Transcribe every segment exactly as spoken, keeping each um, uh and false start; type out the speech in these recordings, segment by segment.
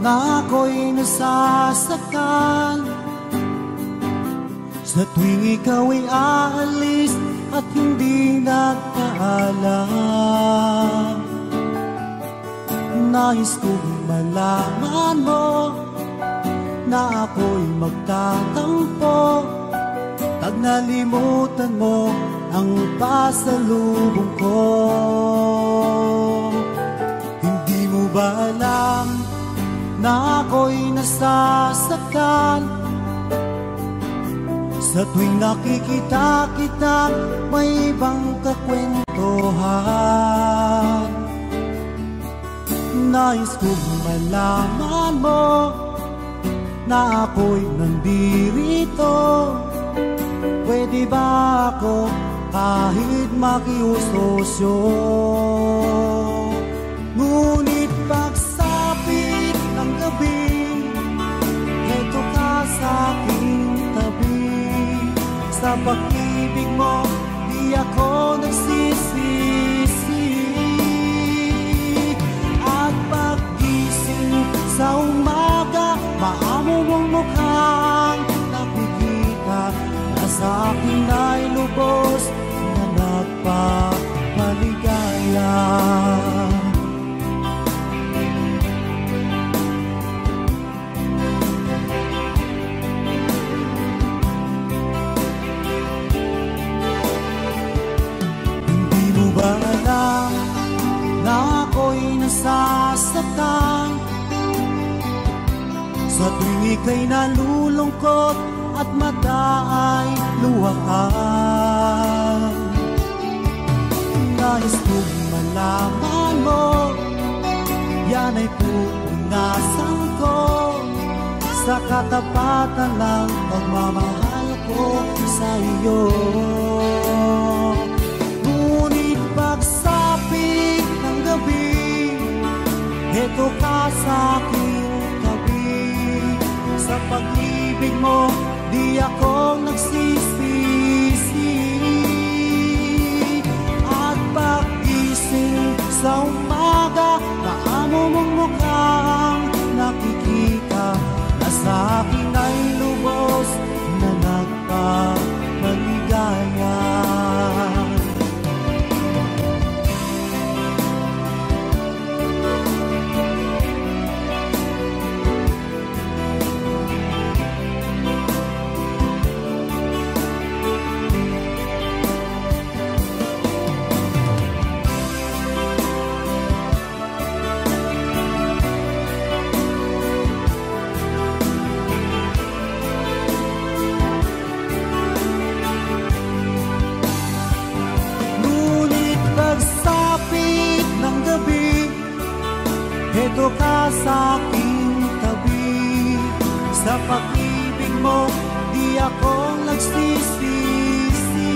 na ako'y nasasaktan sa tuwing ikaw ay aalis at hindi nagpaalam. Nais kong malaman mo na ako'y magtatampo pag nalimutan mo ang pasalubong ko. Hindi mo ba alam na ako'y nasasaktan sa tuwing nakikita kita may ibang kakwentuhan? Nais kong malaman mo na ako'y nandirito. Pwede ba ako kahit makiusosyo? Ngunit pagsapit ng gabi, eto ka sa aking tabi. Sa pag-ibig mo, di ako nagsisisi. At pag-gising sa umaga, maamo mong mukhang nakikita na sa akin ay lubos na nagpapaligaya. Hindi mo ba alam na ako'y nasasaktan sa tuwing ika'y nalulungkot at mata ay luhaan? Nais kong malaman mo, yan ay pupunasan ko sa katapatan ng pagmamahal ko sa iyo. Ngunit pagsapit ng gabi, eto ka sa aking tabi. Sa pag-ibig mo, di ako nagsisisi. At pag-gising sa umaga, maamo mong mukhang nakikita na sa akin ay lubos na nagpapaligaya. Eto ka sa aking tabi. Sa pag-ibig mo, di ako nagsisisi.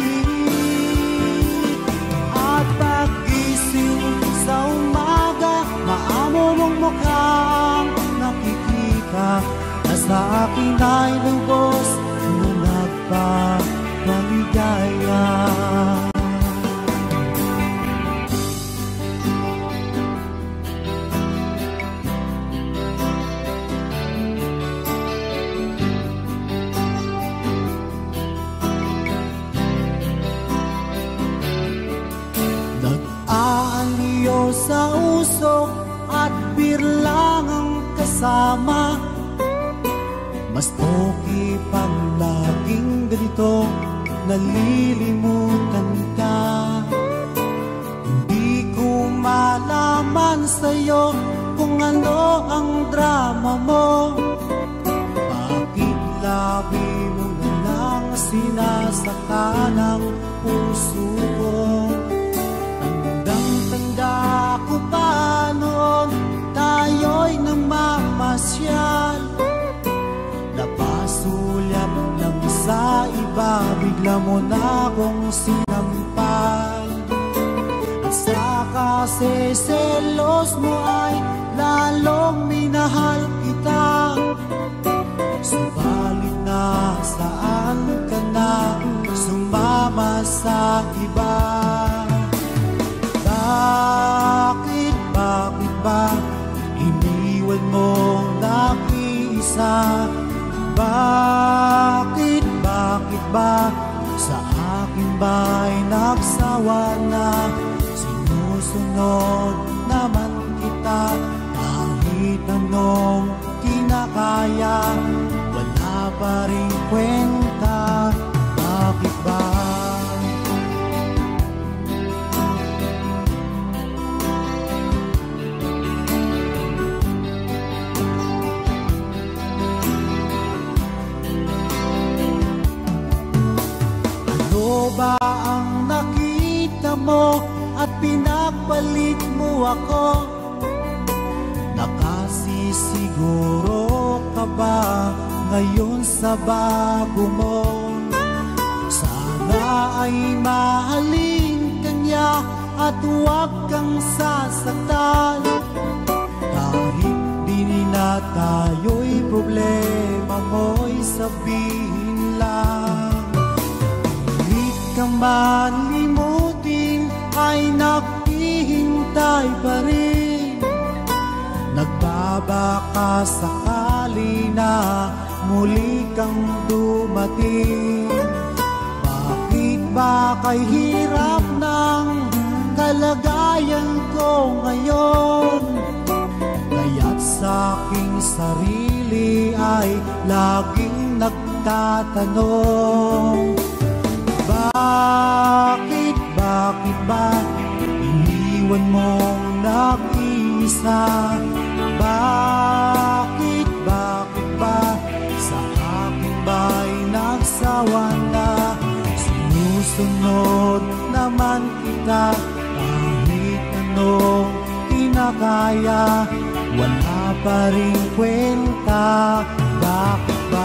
At pag-gising sa umaga, maamo mong mukhang nakikita na sa akin ay lubos na nagpapaligaya. Sa usok at birlang ang kasama, mas okay pang laging ganito nalilimutan ka. Hindi ko malaman sa'yo kung ano ang drama mo. Bakit labi mo na lang sinasaka ng puso ko? Ako pa noon, tayo'y namamasyal, napasulyap lang sa iba, bigla mo na akong sinampal. At saka seselos mo ay lalong minahal kita. Subalit na saan ka na sumama sa iba? Bakit, bakit ba iniwan mo na sinusunod naman kita. Kahit anong kinakaya, wala pa rin kwenta. Bakit ba? Ano ba ang nakita mo at pinagpalit mo ako? Nakasisiguro ka ba ngayon sa bago mo? Sana ay mahalin ka niya at huwag kang sasaktan. Kahit di na tayo'y problema mo'y sabihin lang. Pilit kang malimutin ay naghihintay pa rin. Nagbabaka sakali na muli kang dumating. Bakit ba kay hirap ng kalagayan ko ngayon? Kaya't sa aking sarili ay laging nagtatanong, Bakit, bakit ba iniwan mong nag-iisa? Bakit, bakit ba sa aking ba'y nagsawa na? Sinusunod naman kita kahit anong kinakaya, wala pa rin kwenta. Bakit ba?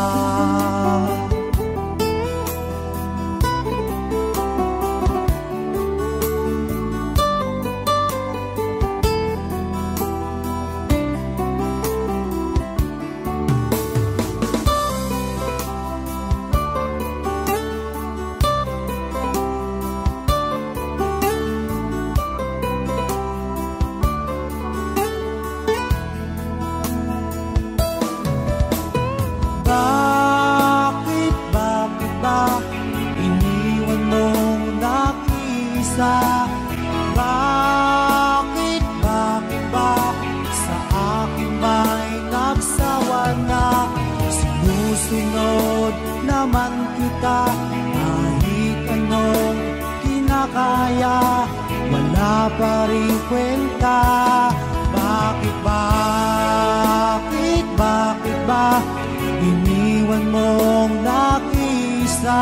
Bakit, bakit ba sa akin ba'y nagsawa na? Sinusunod naman kita kahit anong kinakaya, wala pa rin kwenta. Bakit, bakit, bakit ba iniwan mong nag-iisa?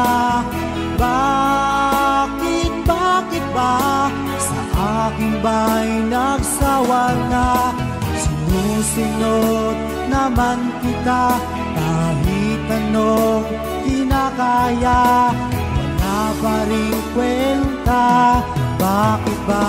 Bakit, bakit ba sa aking ba'y nagsawa na? Sinusunod naman kita kahit anong kinakaya, wala pa rin kwenta. Bakit ba?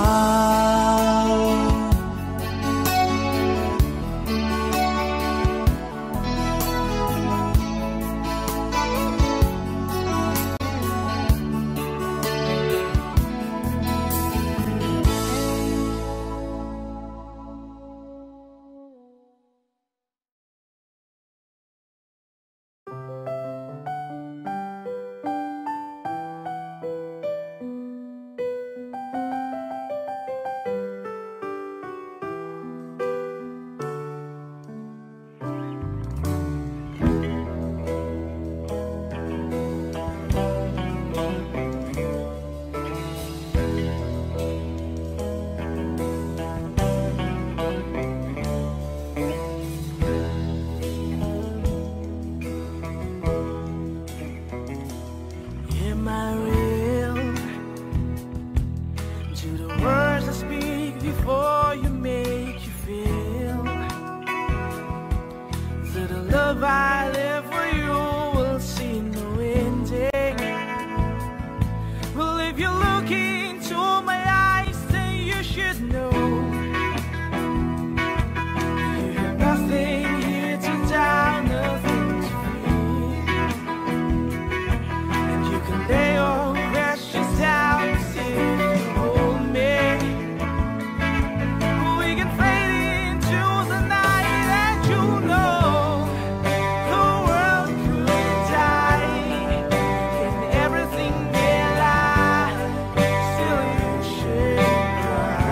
Everything get light, still you should cry.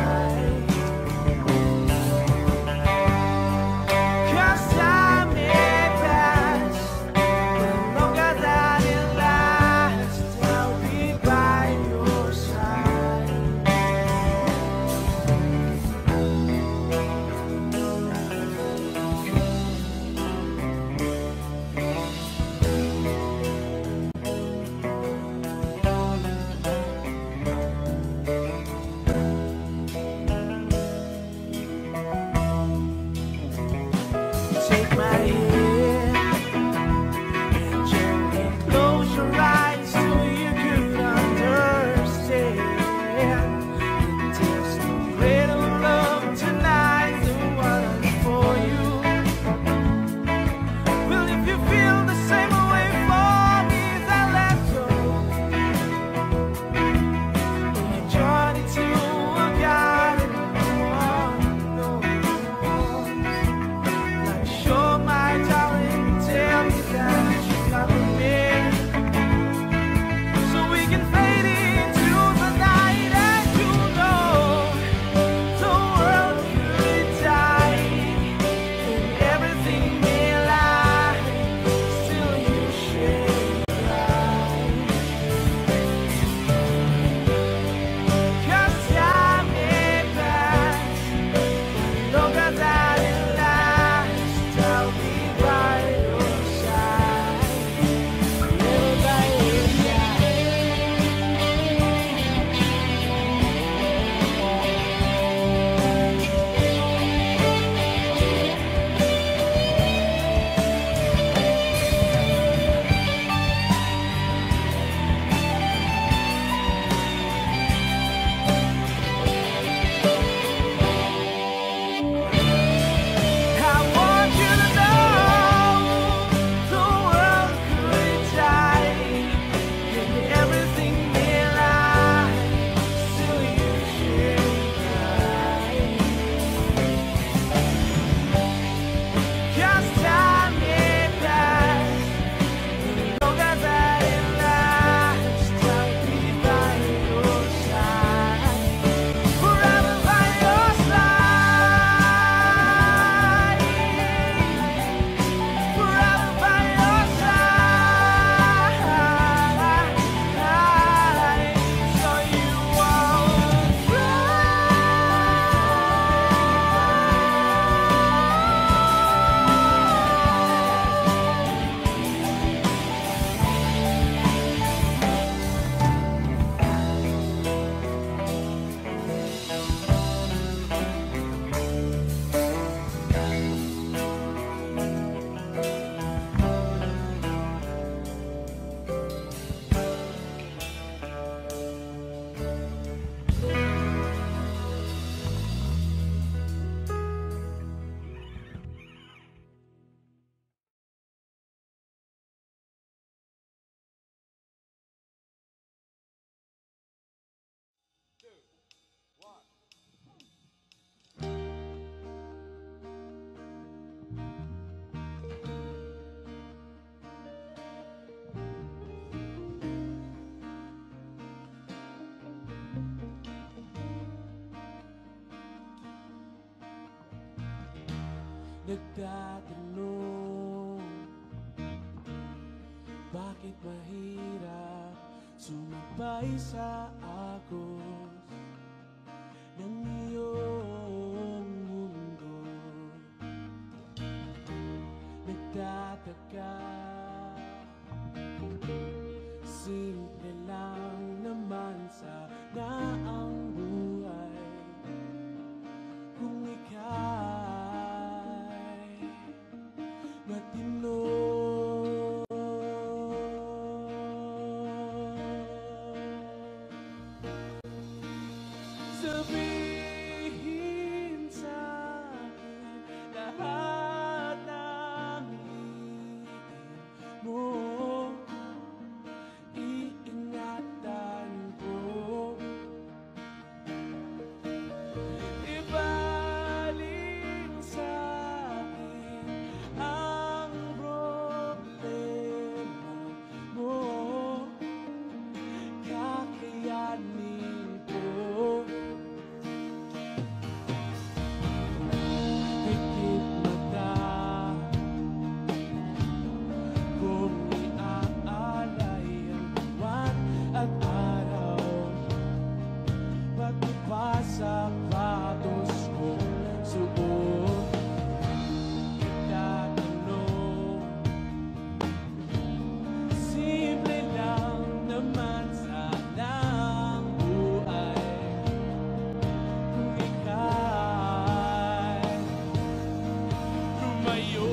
nagtatanong, bakit mahirap sumabay sa agos ng iyong mundo? Nagtataka, simple lang naman sana ang buhay kung ika'y matino. Sabihin sa'kin lahat ng hingin mo, iingatan ko. Ibaling sa'kin ang problema mo, kakayanin ko. Pikit mata kung iaalay ang buwan at araw, pati pa sapatos kong suot. Nagtatanong, simple lang naman sana ang buhay kung ika'y lumayo.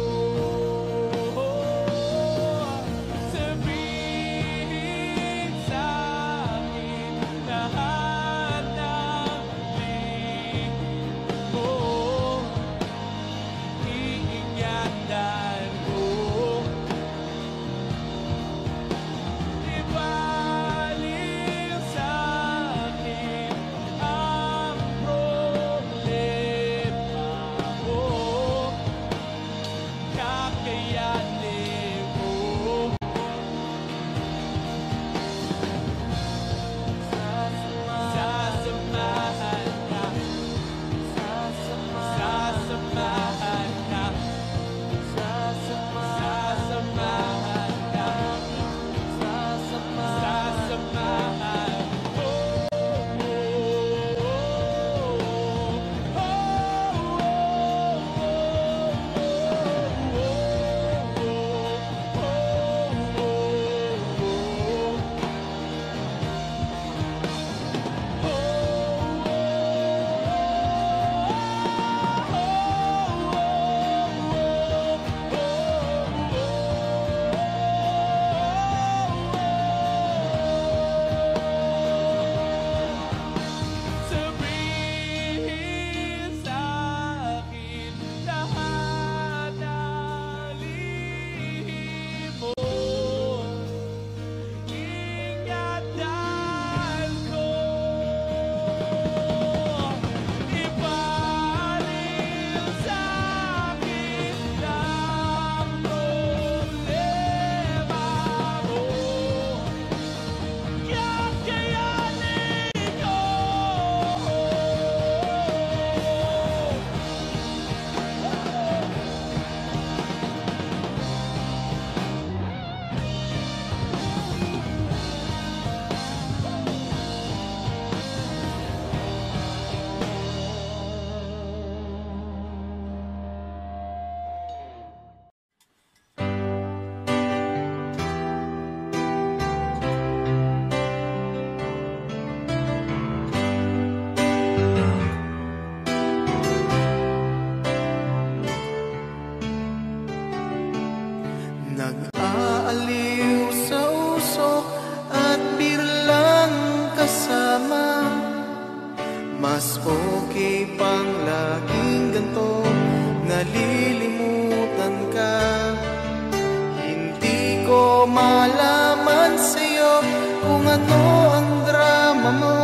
Sabihin sa'kin lahat ng lihim mo, iingatan ko. Ibaling sa'kin ang problema mo, kakayanin ko. Sasamahan ka, sasamahan ka, sasamahan ka, sasamahan ko. Sabihin sa'kin lahat ng lihim mo, ingatan ko. Ibaling sa'kin ang problema mo, kakayanin ko. Nag-aaliw sa usok at birlang kasama, mas okay pang laging ganto, nalilimutan ka. Hindi ko malaman sa'yo kung ano ang drama mo,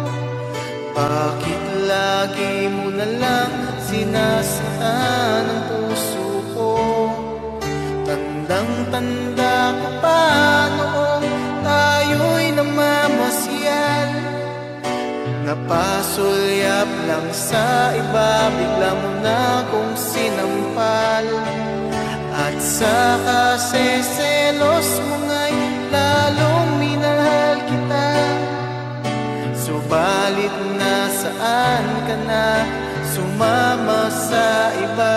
bakit lagi mo na lang sinasaktan ang puso ko. Tandang-tanda ko pa noong tayo'y namamasyal, Napasulyap lang sa iba, bigla mo na kong sinampal. At sa kaseselos mo nga'y lalong minahal kita. Subalit nasaan ka na, sumama sa iba?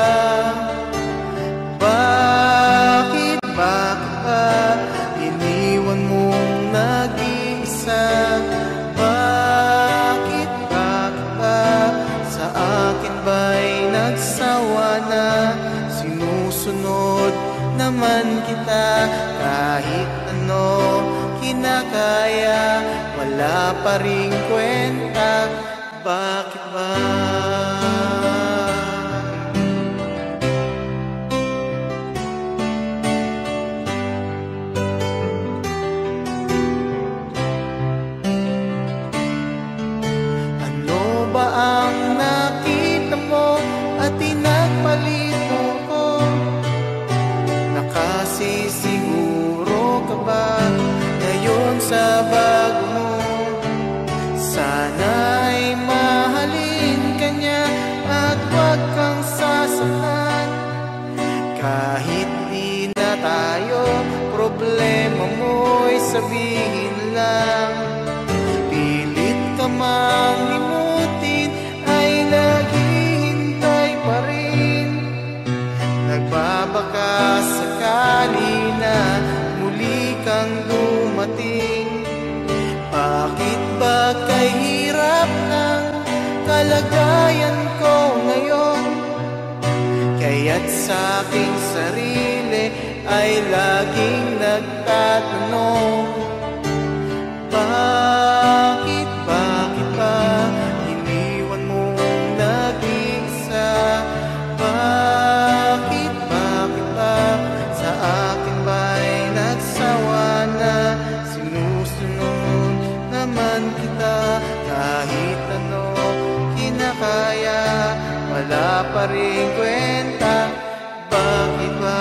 Bakit, bakit ba iniwan mong nag-iisa? Bakit, bakit ba sa akin ba'y nagsawa na? Sinusunod naman kita kahit ano kinakaya, wala pa ring kwenta. Bakit ba? Ano ba ang nakita mo at pinagpalit mo ko? Nakasisiguro ka ba ngayon sa bago mo? Sana'y mahalin ka niya at huwag kang sasaktan. Kahit di na tayo, problema mo'y sabihin lang. Pilit ka mang limutin, ay naghihintay pa rin. Nagbabaka sakali na muli kang dumating. Bakit ba kay hirap ng kalagayan ko ngayon? Kaya't sa aking sarili ay laging nagtatanong, bakit, bakit ba iniwan mong nag-iisa? Bakit, bakit ba sa akin ba'y nagsawa na? Sinusunod naman kita kahit ano kinakaya, wala pa rin kwenta. Bakit ba?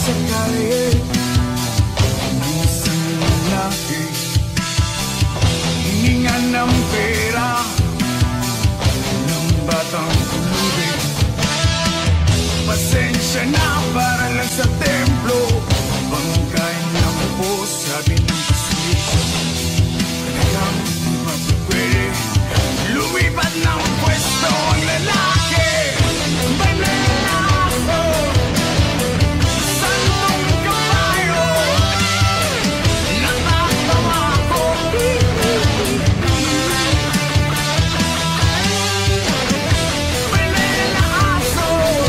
sa kalye ng isang lalaki, hiningan ng pera ng batang kulubig. Pasensya na para lang sa templo, bangkay ng po sabi ng pasisyo. Kailangan di ba pwede lumipat ng pwesto ang lalaki? May nalaso santong kabayo, natatawa ko. May nalaso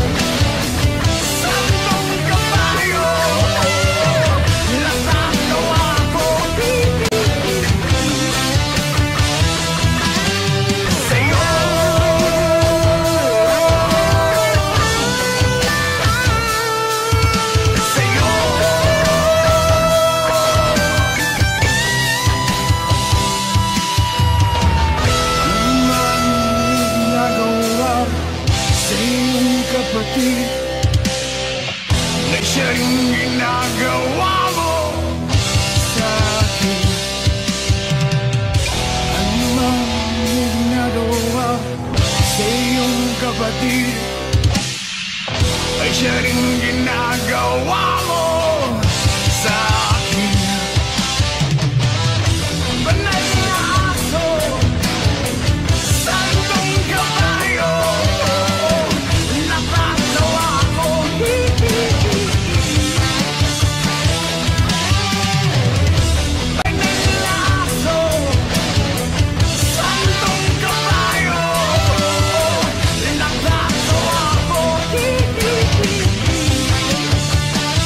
santong kabayo, natatawa ko. Sa'yo Sa'yo Ang nagawa sa iyong kapatid na siya rin ginagawa mo sa akin. Ang mga nagawa sa iyong kapatid ay siya rin ginagawa mo sa akin. Banal na aso, santong kabayo, natatawa ko. Banal na aso, santong kabayo, natatawa ko.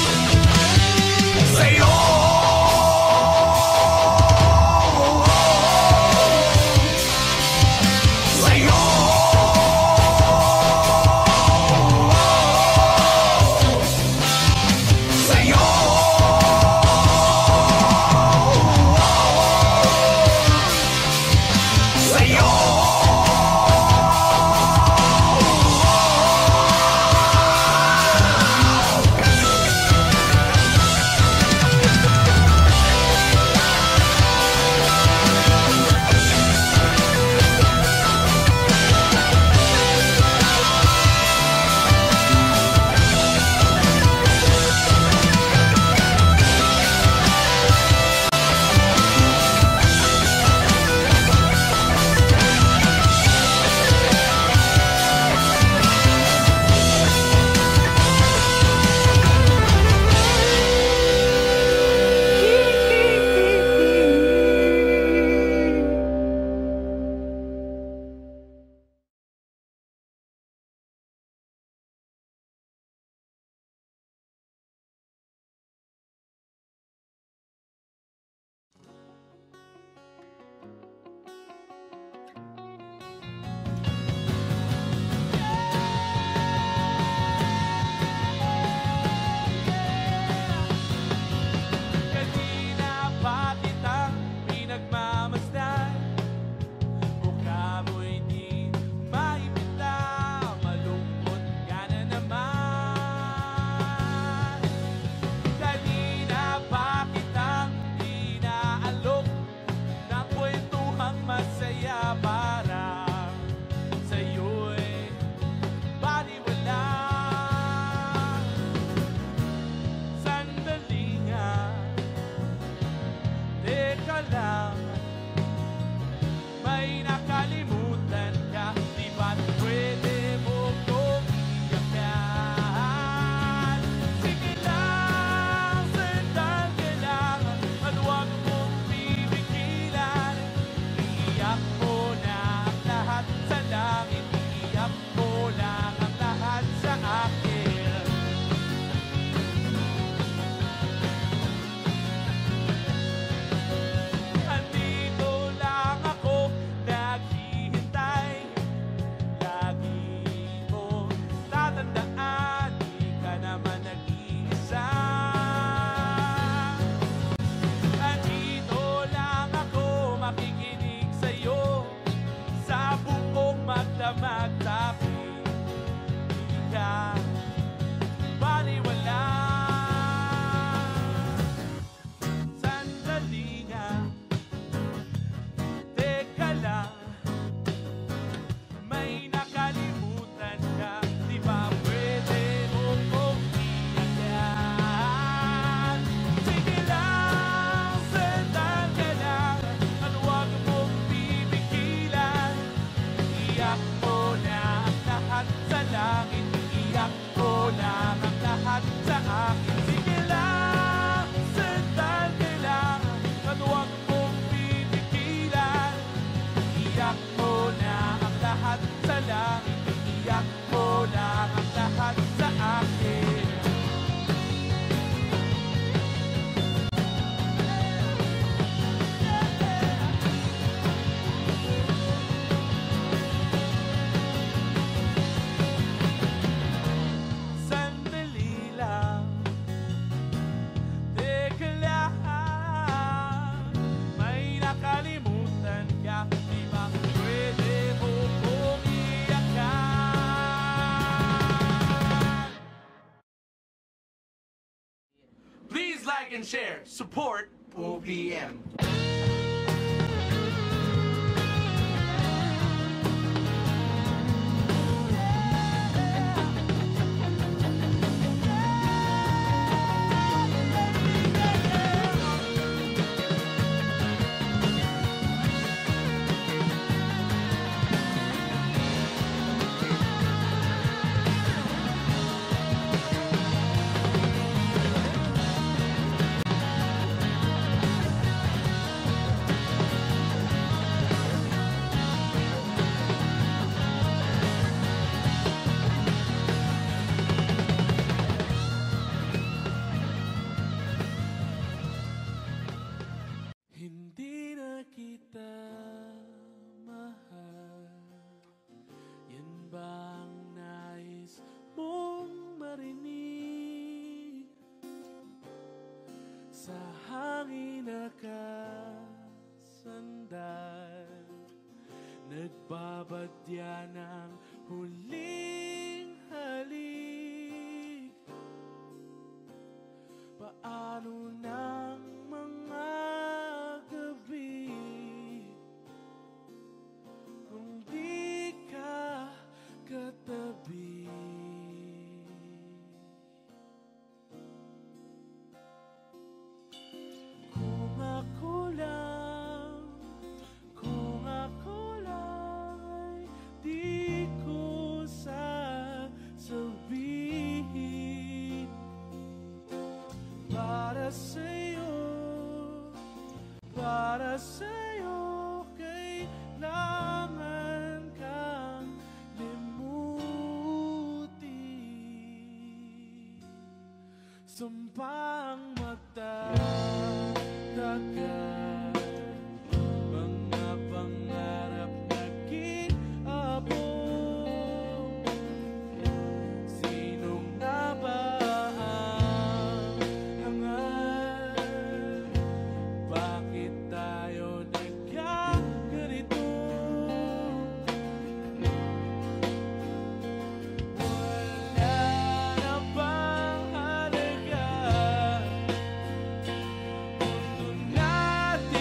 like, and share. Support O P M. Hindi na kita mahal. Yan ba ang nais mong marinig? Sa hangin nakasandal, nagbabadya ng huling halik. Paano ng mga gabi kung di ka katabi? Kung ako lang, kung ako lang ay di ko sasabihin para sa'yo, para sa'yo, kailangan kang limutin. Sampang magdadagan, mga pangarap naging abot. Sinong nga ba ang hangal? Bakit tayo nagkaganito? Wala na bang halaga? Mundo natin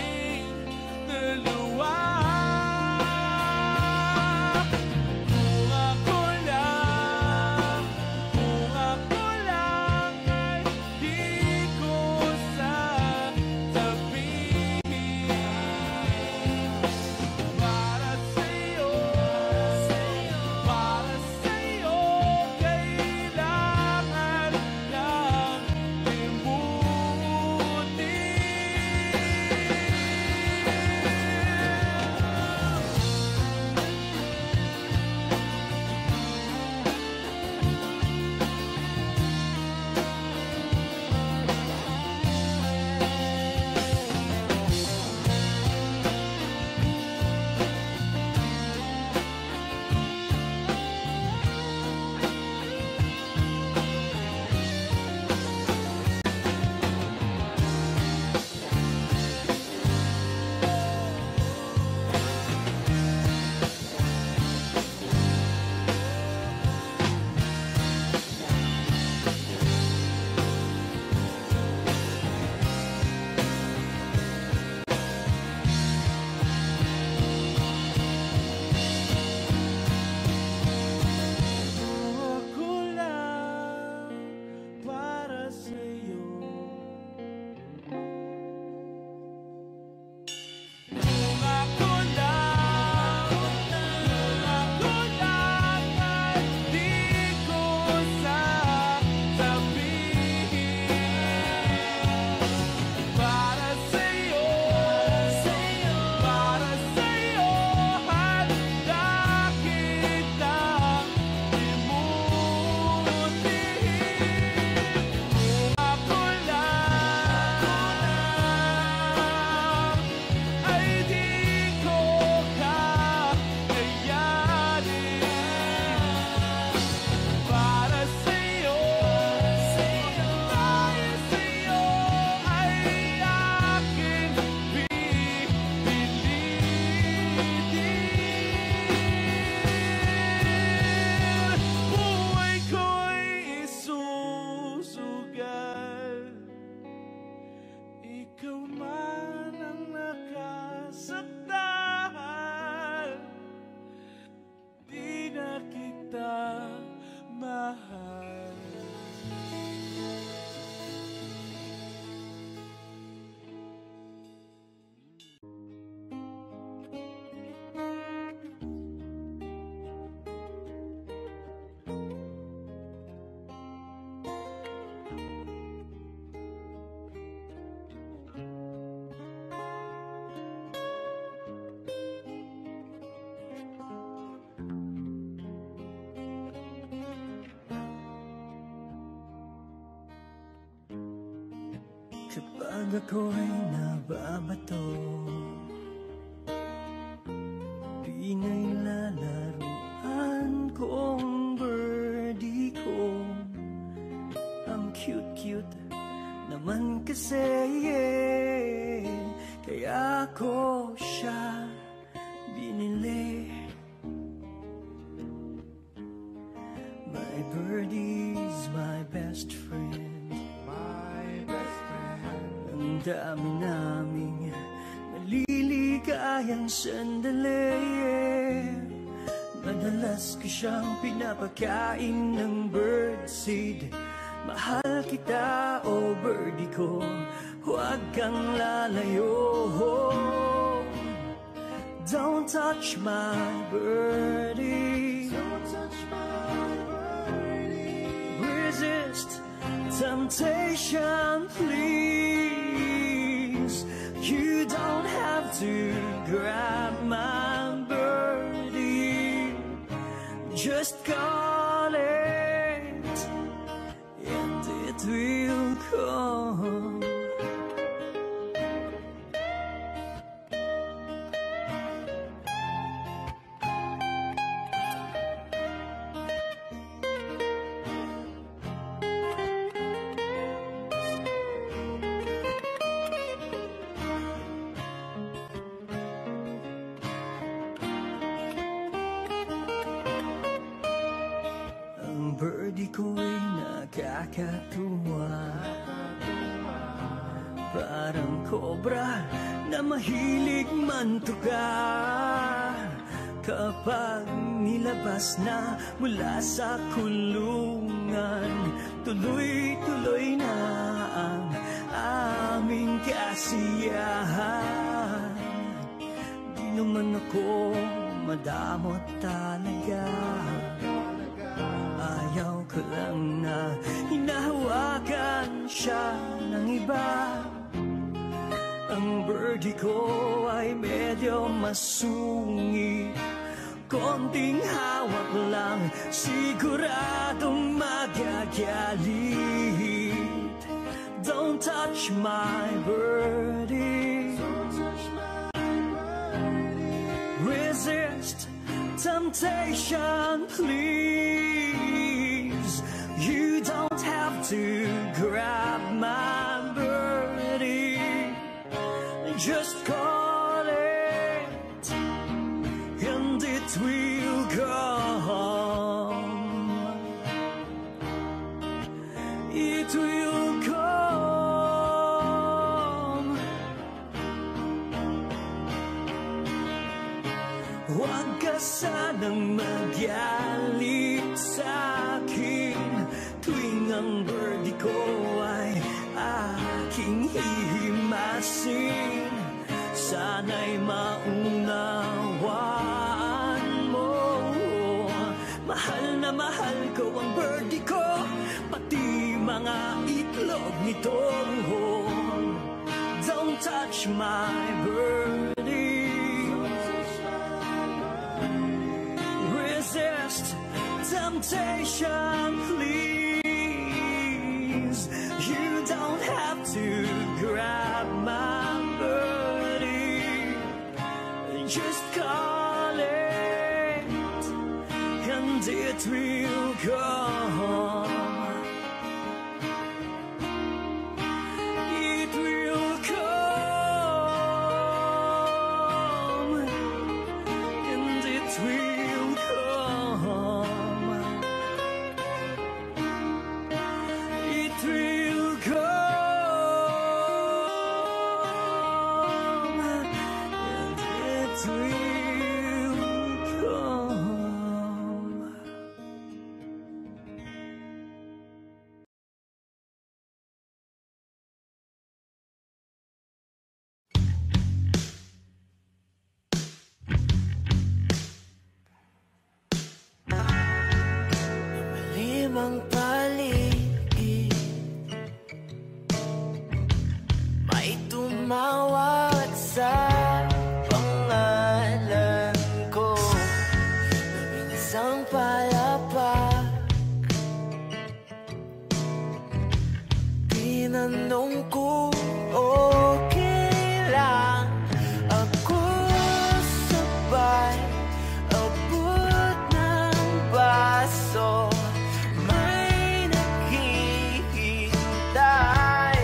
Kapag ako'y nababato, Pinay lalaruan kong birdie ko. Ang cute-cute naman kasi, kaya ko siya binili. My birdie's my best friend, My best friend. ang dami naming naliligayang sandali. Madalas ko siyang pinapakain ng birdseed. Mahal kita, oh birdie ko, huwag kang lalayo. Don't touch my birdie, Don't touch my birdie. resist temptation, please. You don't have to grab my birdie, just call it and it will come. Birdie ko'y nakakatuwa, parang kobra na mahilig mantuka. Kapag nilabas na mula sa kulungan, tuloy-tuloy na ang aming kasiyahan. Di naman ako madamot talaga, ayaw ko lang na hinahawakan siya ng iba. Ang birdie ko ay medyo masungit, konting hawak lang siguradong magagalit. Don't touch my birdie, Don't touch my birdie. resist temptation, please. You don't have to grab my birdie, just call it and it will come. It will come. Huwag ka sanang magalit sa'kin tuwing ang birdie ko ay aking hihimasin. Sana'y maunawaan mo, mahal na mahal ko ang birdie ko, pati mga itlog nito. Don't touch my birdie, resist temptation, please. You don't have to grab my birdie, just call it and it will come. It will come and it will come. It will come and it will come. Limang paligid, may tumawag sa pangalan ko. Labing isang palapag, di tinanong ko, okay lang. Ako sabay abot ng baso, may naghihintay.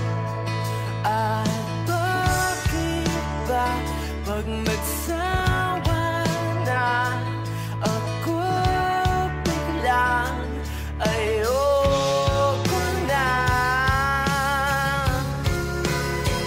At bakit ba pag nagsawa na ako biglang ayoko na?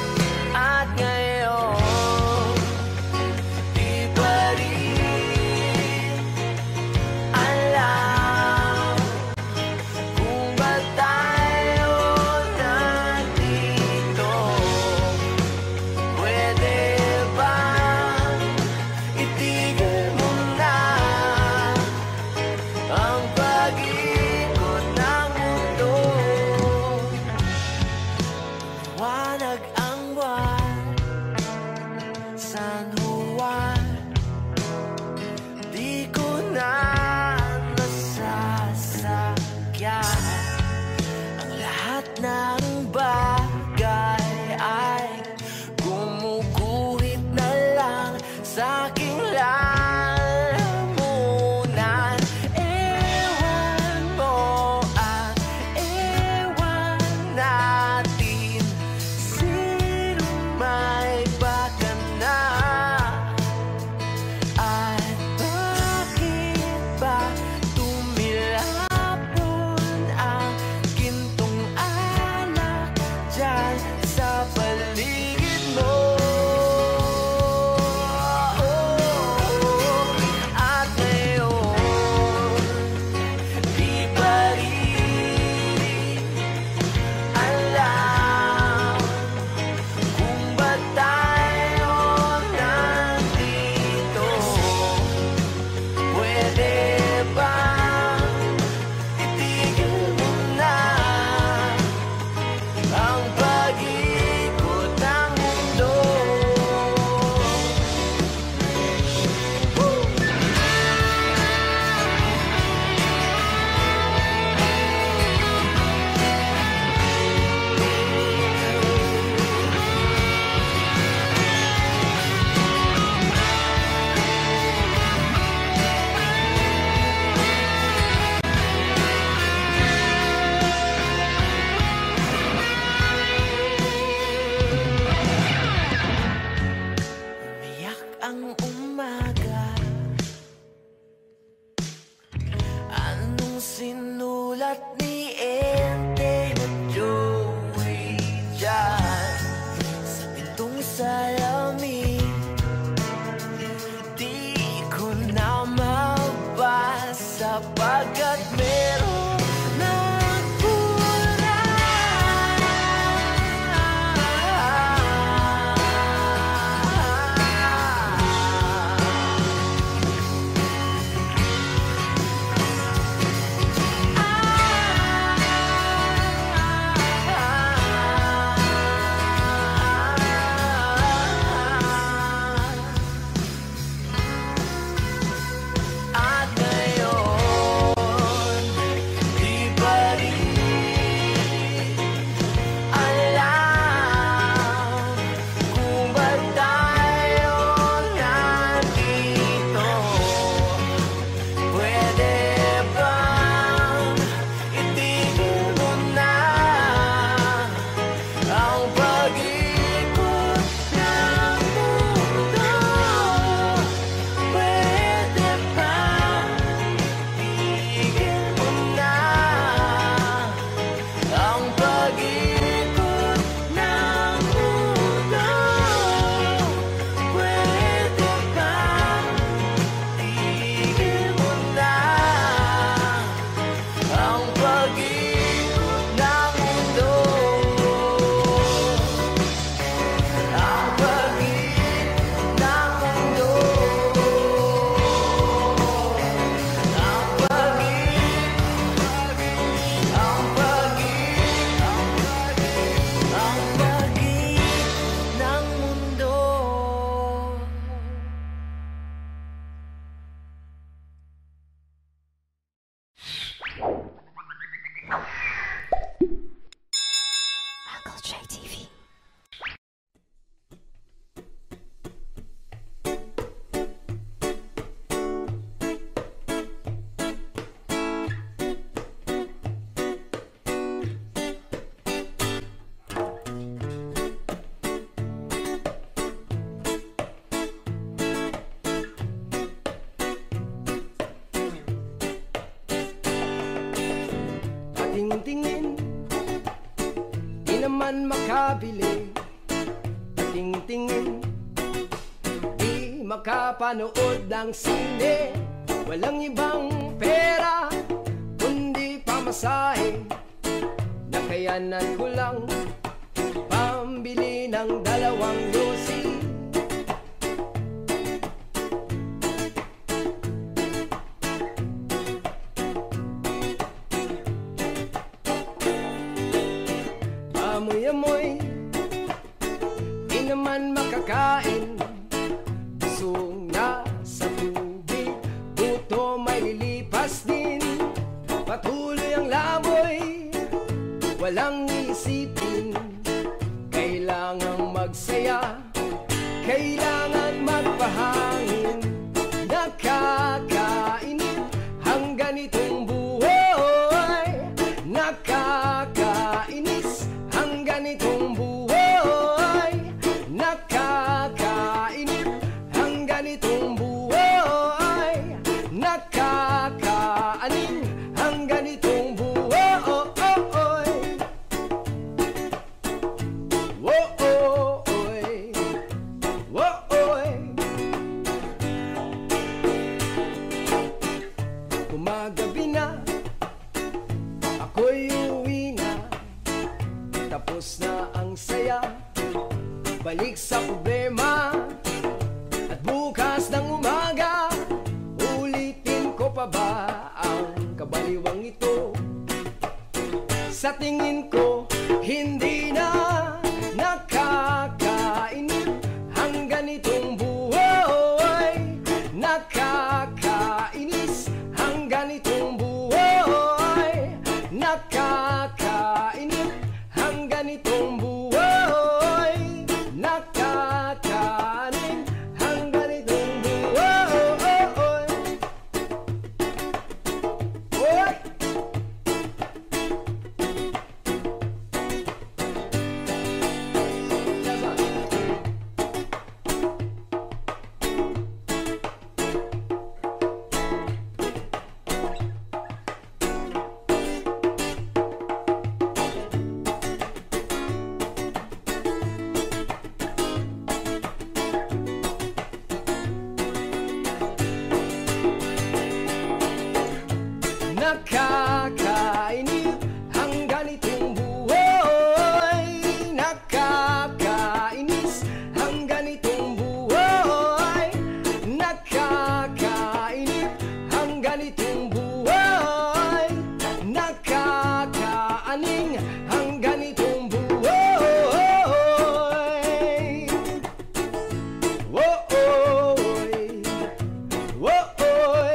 J T V. Tingin, di naman makabili. Tingin, di makapanood ng sine. Walang ibang pera, kundi pamasahe. Nakayanan ko lang pambili ng dalawang yosi. Amoy-amoy, di naman makakain. Pusong nasa tubig, buto may lilipas din. Patuloy ang lamoy, walang isipin. Kailangang magsaya, kailangan magpahangin. Nakakainip ang ganitong buhay. Nakakainis ang ganitong buhay. Nakakainip ang ganitong buhay. Nakakaanin ang ganitong buhay. Wo-oy, wo-oy. Kumagabi na, ako'y uwi na. Tapos na ang saya, balik sa problema. At bukas ng umaga, ulitin ko pa ba ang kabaliwang ito? Sa tingin ko, hindi na nakakainip ang ganitong buhay. Nakakainis ang ganitong buhay. Nakakainip ang ganitong buhay. Nakakaanin ang ganitong buhay. Oy! Nakakainip ang ganitong buhay. Nakakainis ang ganitong buhay. Nakakainip ang ganitong buhay. Nakakaaning ang ganitong buhay. Wo-oy, wo-oy.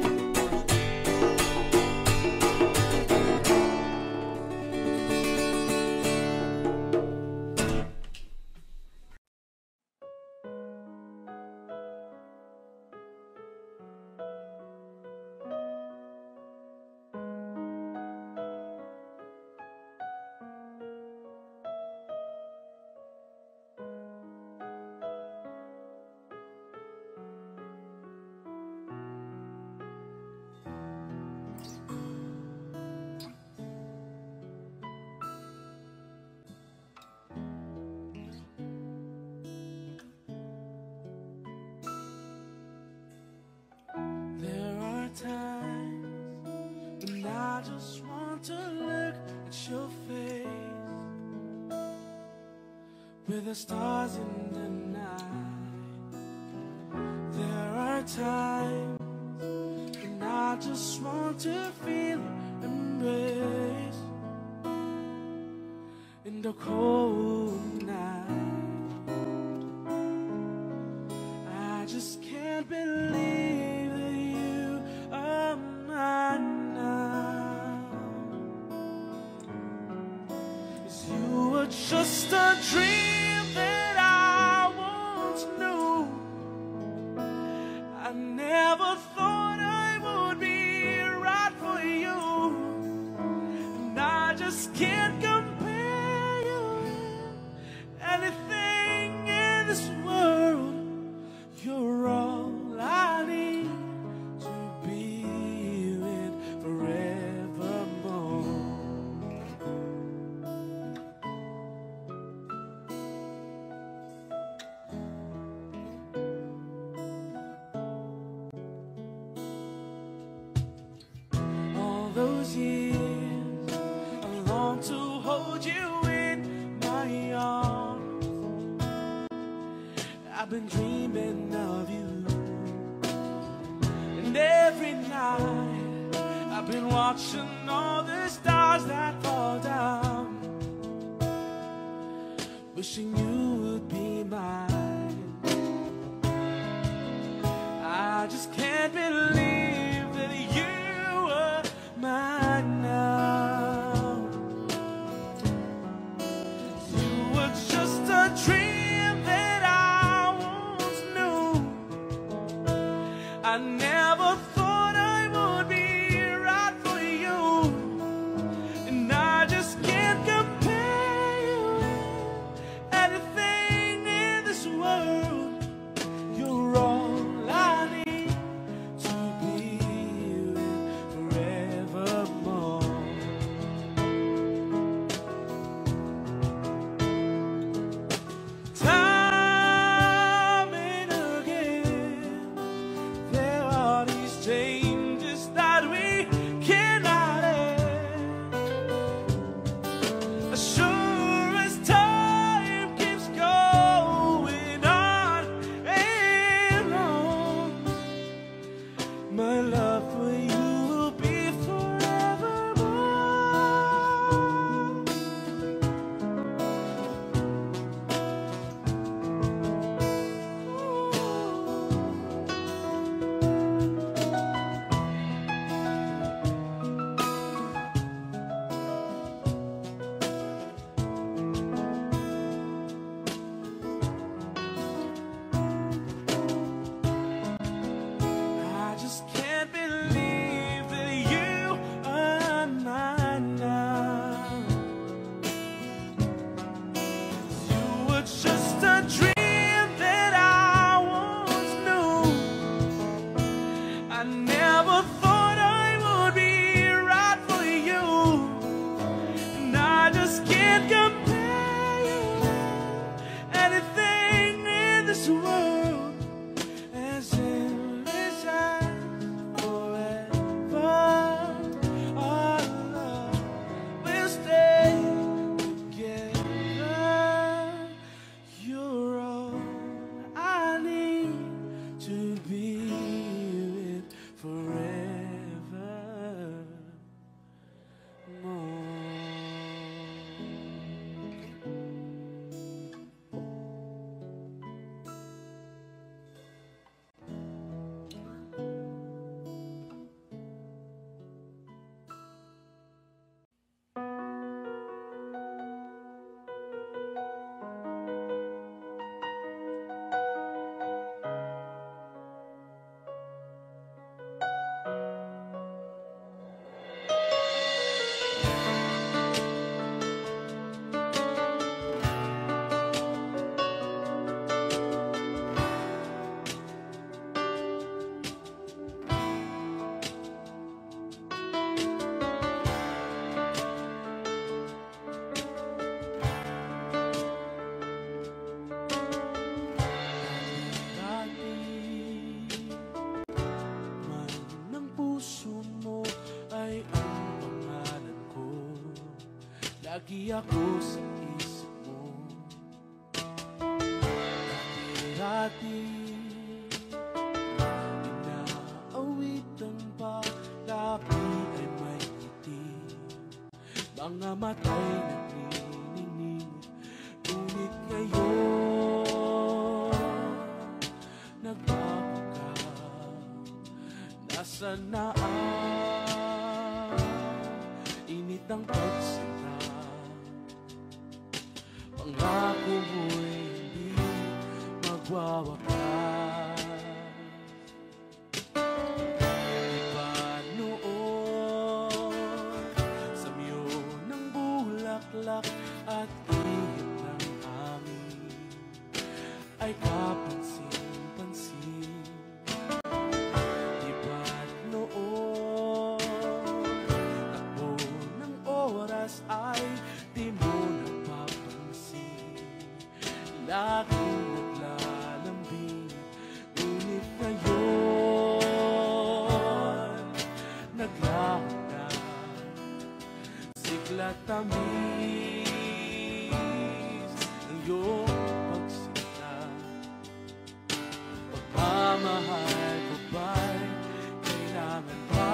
There are times when I just want to look at your face, with the stars in the night. There are times when I just want to feel your embrace in the cold night. I just can't believe that you are mine now. 'Cause you were were just a dream that I once knew. I never thought I would be right for you, and I just can't compare you with anything in this world. You're all I need to be with forevermore. All those years I long to hold you in my arms. I've been dreaming of you, and every night I've been watching all the stars that fall down, wishing you would be mine. I just can't believe that you are mine now. You were just a dream that I once knew. I never thought I would be right for you, and I just can't compare you with anything in this world. You're all I need to be with forevermore. Time and again, there are these changes that we cannot end. As sure as time keeps going on and on, my love for you will be forevermore. I just can't believe that you are mine now. You were just a dream that I once knew. I never thought I would be right for you, and I just can't compare you with anything in this world. As endless as forever, our love will stay together. You're all I need to be with forevermore. Lagi ako sa isip mo. Dati inaawitan pa, labi ay may ngiti, mga mata'y naglilinig. Ngunit ngayon nagbago ka, nasaan na ang init ng pagsinta? pangako mo'y hindi magwawakas. Diba noon sa miyo ng bulaklak at ihip ng hangin ay kapansin-pansin? Diba noon takbo ng oras ay di mo napapansin? Laging naglalambing, ngunit ngayon naglaho na, sigla tamis ng iyong pagsinta. Pagmamahal ko ba'y kailangan pa?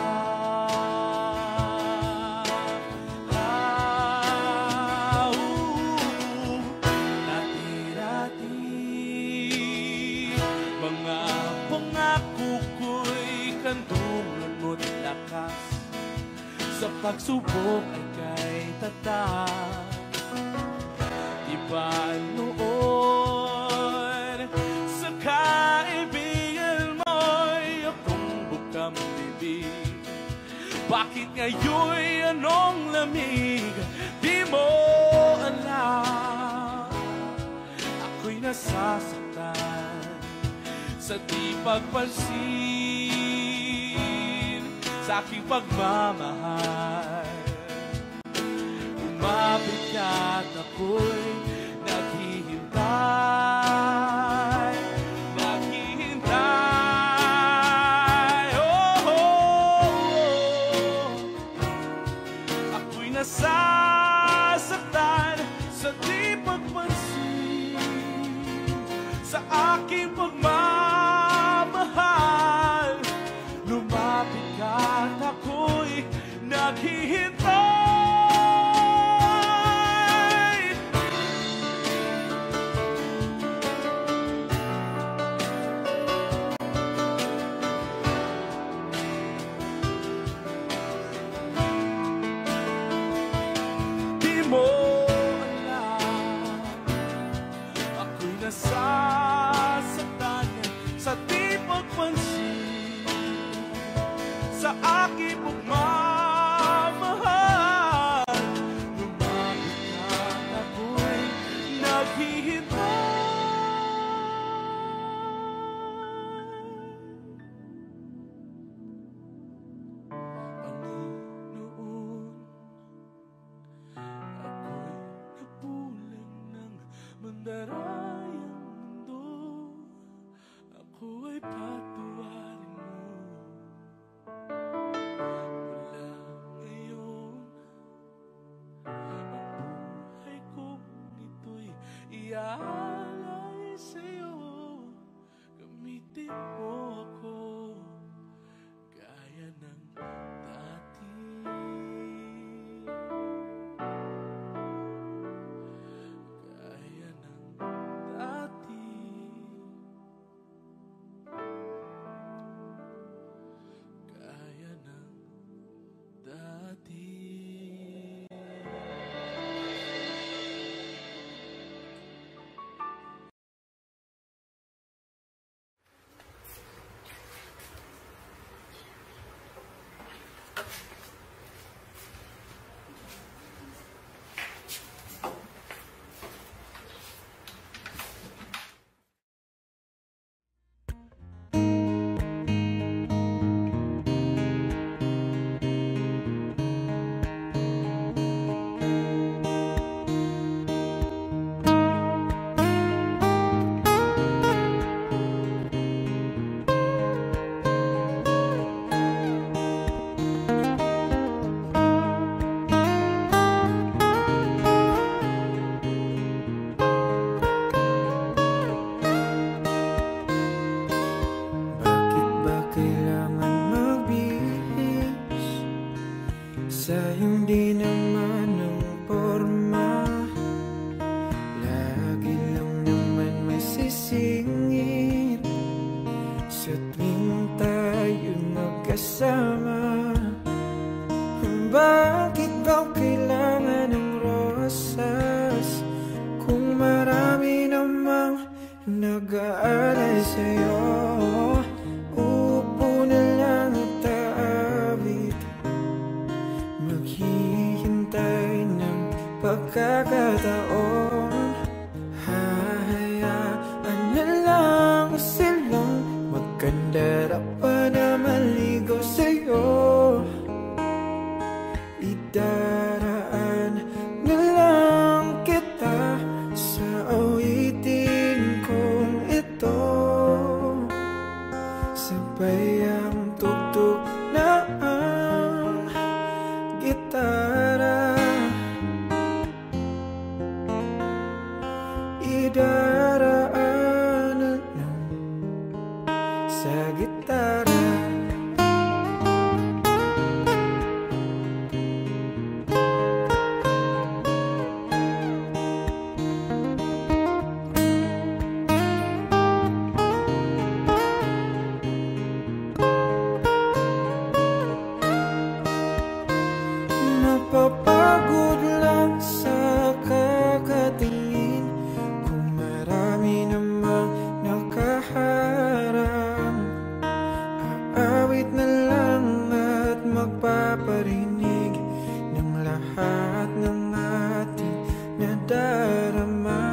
Ah, ooh, dati-dati mga pangako ko'y kandungan mo't lakas, sa pagsubok ay kay tatas. Diba noon sa kaibigan mo'y akong bukang bibig? Bakit ngayon'y anong lamig? Di mo alam, ako'y nasasaktan sa di pagpansin sa aking pagmamahal. Umabot ka't ako'y naghihintay, naghihintay. Oh, oh, oh. Ako'y nasasaktan sa di pagpansin sa aking pagmamahal. Lumapit ka't ako'y naghihintay. Di mo alam, ako'y nasasaktan sa di pagpansin sa aking pagmamahal. Lumapit ka't ako'y naghihintay. Panginoon, ako'y napulang ng mandarayang mundo. Ako ay patawarin mo. Mula ngayon, ang buhay kong ito'y iaalay sa'yo. Gamitin mo ako gaya ng dati. Gaya ng dati. Gaya ng dati. sa'yo. Uupo na lang at aawit, maghihintay ng pagkakataon. Hahayaan na lang silang magkandara pa na maligo sa'yo. Idaraan na lang kita sa awitin kong ito. Sabay ang tugtog na ang gitara. Idaraan na lang sa gitara. Mapapagod lang sa kakatingin kung marami namang nakaharang. Aawit na lang at magpaparinig ng lahat ng ating nadarama.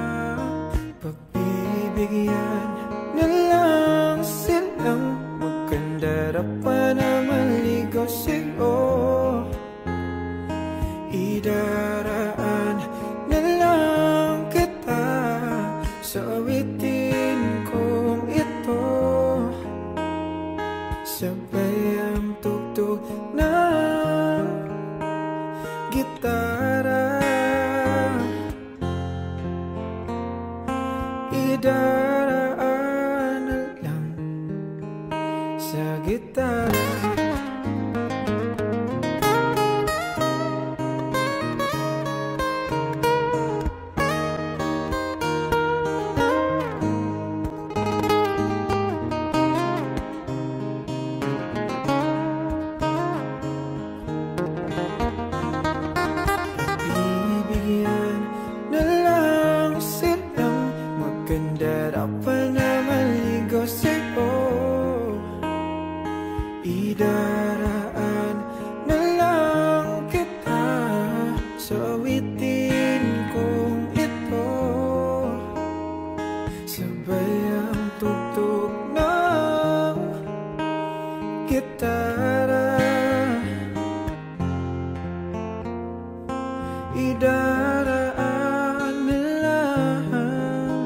Pagbibigyan na lang silang magkandara pa na maligaw sa'yo. Idaraan na lang kita sa awitin kong ito. Sabay ang tugtog ng gitara. Idaraan na lang sa gitara. Bibigyan na lang silang magkandara pa na maligaw sa'yo. Idaraan na lang kita sa awitin kong ito. Sabay ang tugtog ng gitara. Idaraan na lang.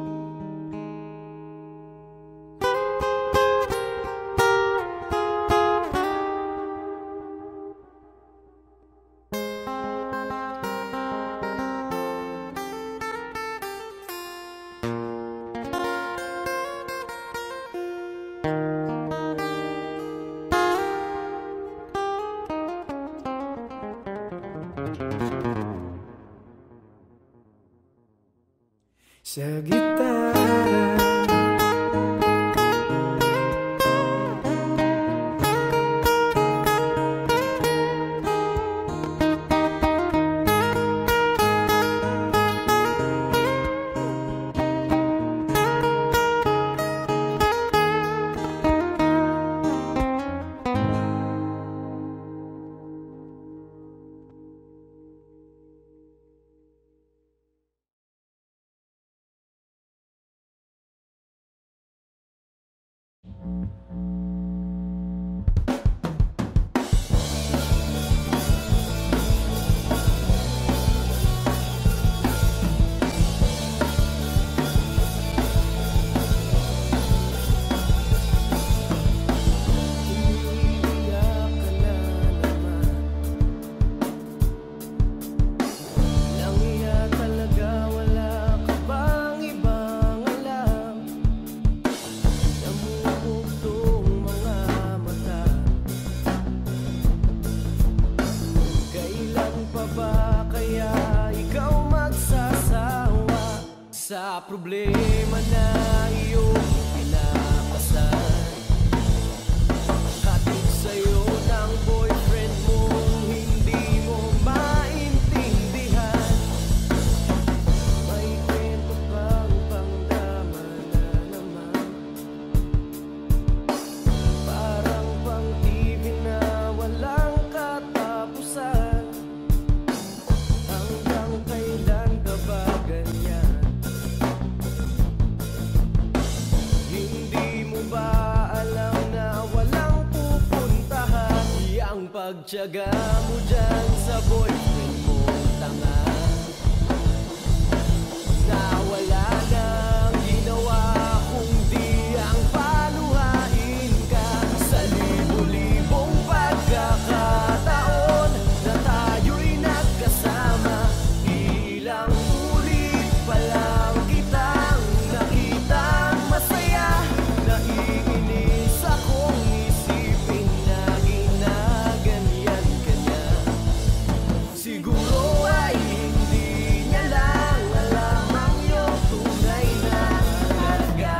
Sa gitara. Sa problema na iyong pinapasan, hatid sa'yo ng boyfriend mo, hindi mo maintindihan. May kwento pang pangdama na naman. pagtiyaga mo dyan sa boyfriend mo tanga, na wala nang ginawa kundi ang paluhain ka. Sa libo-libong pagkakataon na tayo'y nagkasama, ilang ulit pa lang kitang nakitang masaya. Naiinis akong isipin na ginaganyan ka niya. Siguro ay hindi niya lang alam ang iyong tunay na halaga.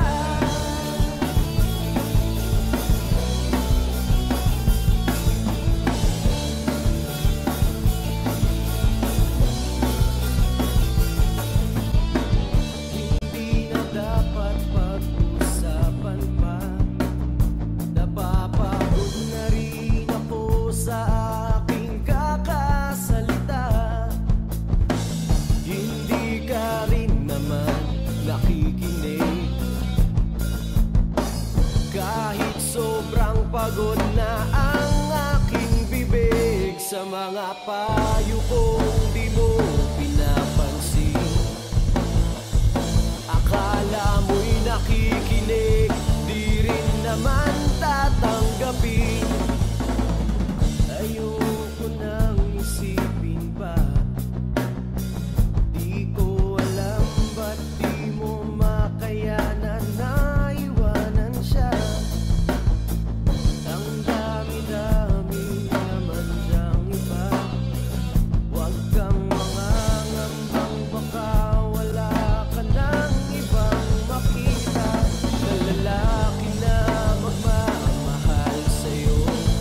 Hindi na dapat pag-usapan pa. Napapagod na rin ako sa aking kakasalita. Hindi ka rin naman nakikinig. Kahit sobrang pagod na ang aking bibig, sa mga payo kong di mo pinapansin. Akala mo'y nakikinig, di rin naman tatanggapin. Ayoko nang isipin pa. Di ko alam ba't di mo makayanan na iwanan siya. Ang dami-dami naman siyang iba. Huwag kang mangangambang baka wala ka nang ibang makita na lalaki na magmamahal sa'yo.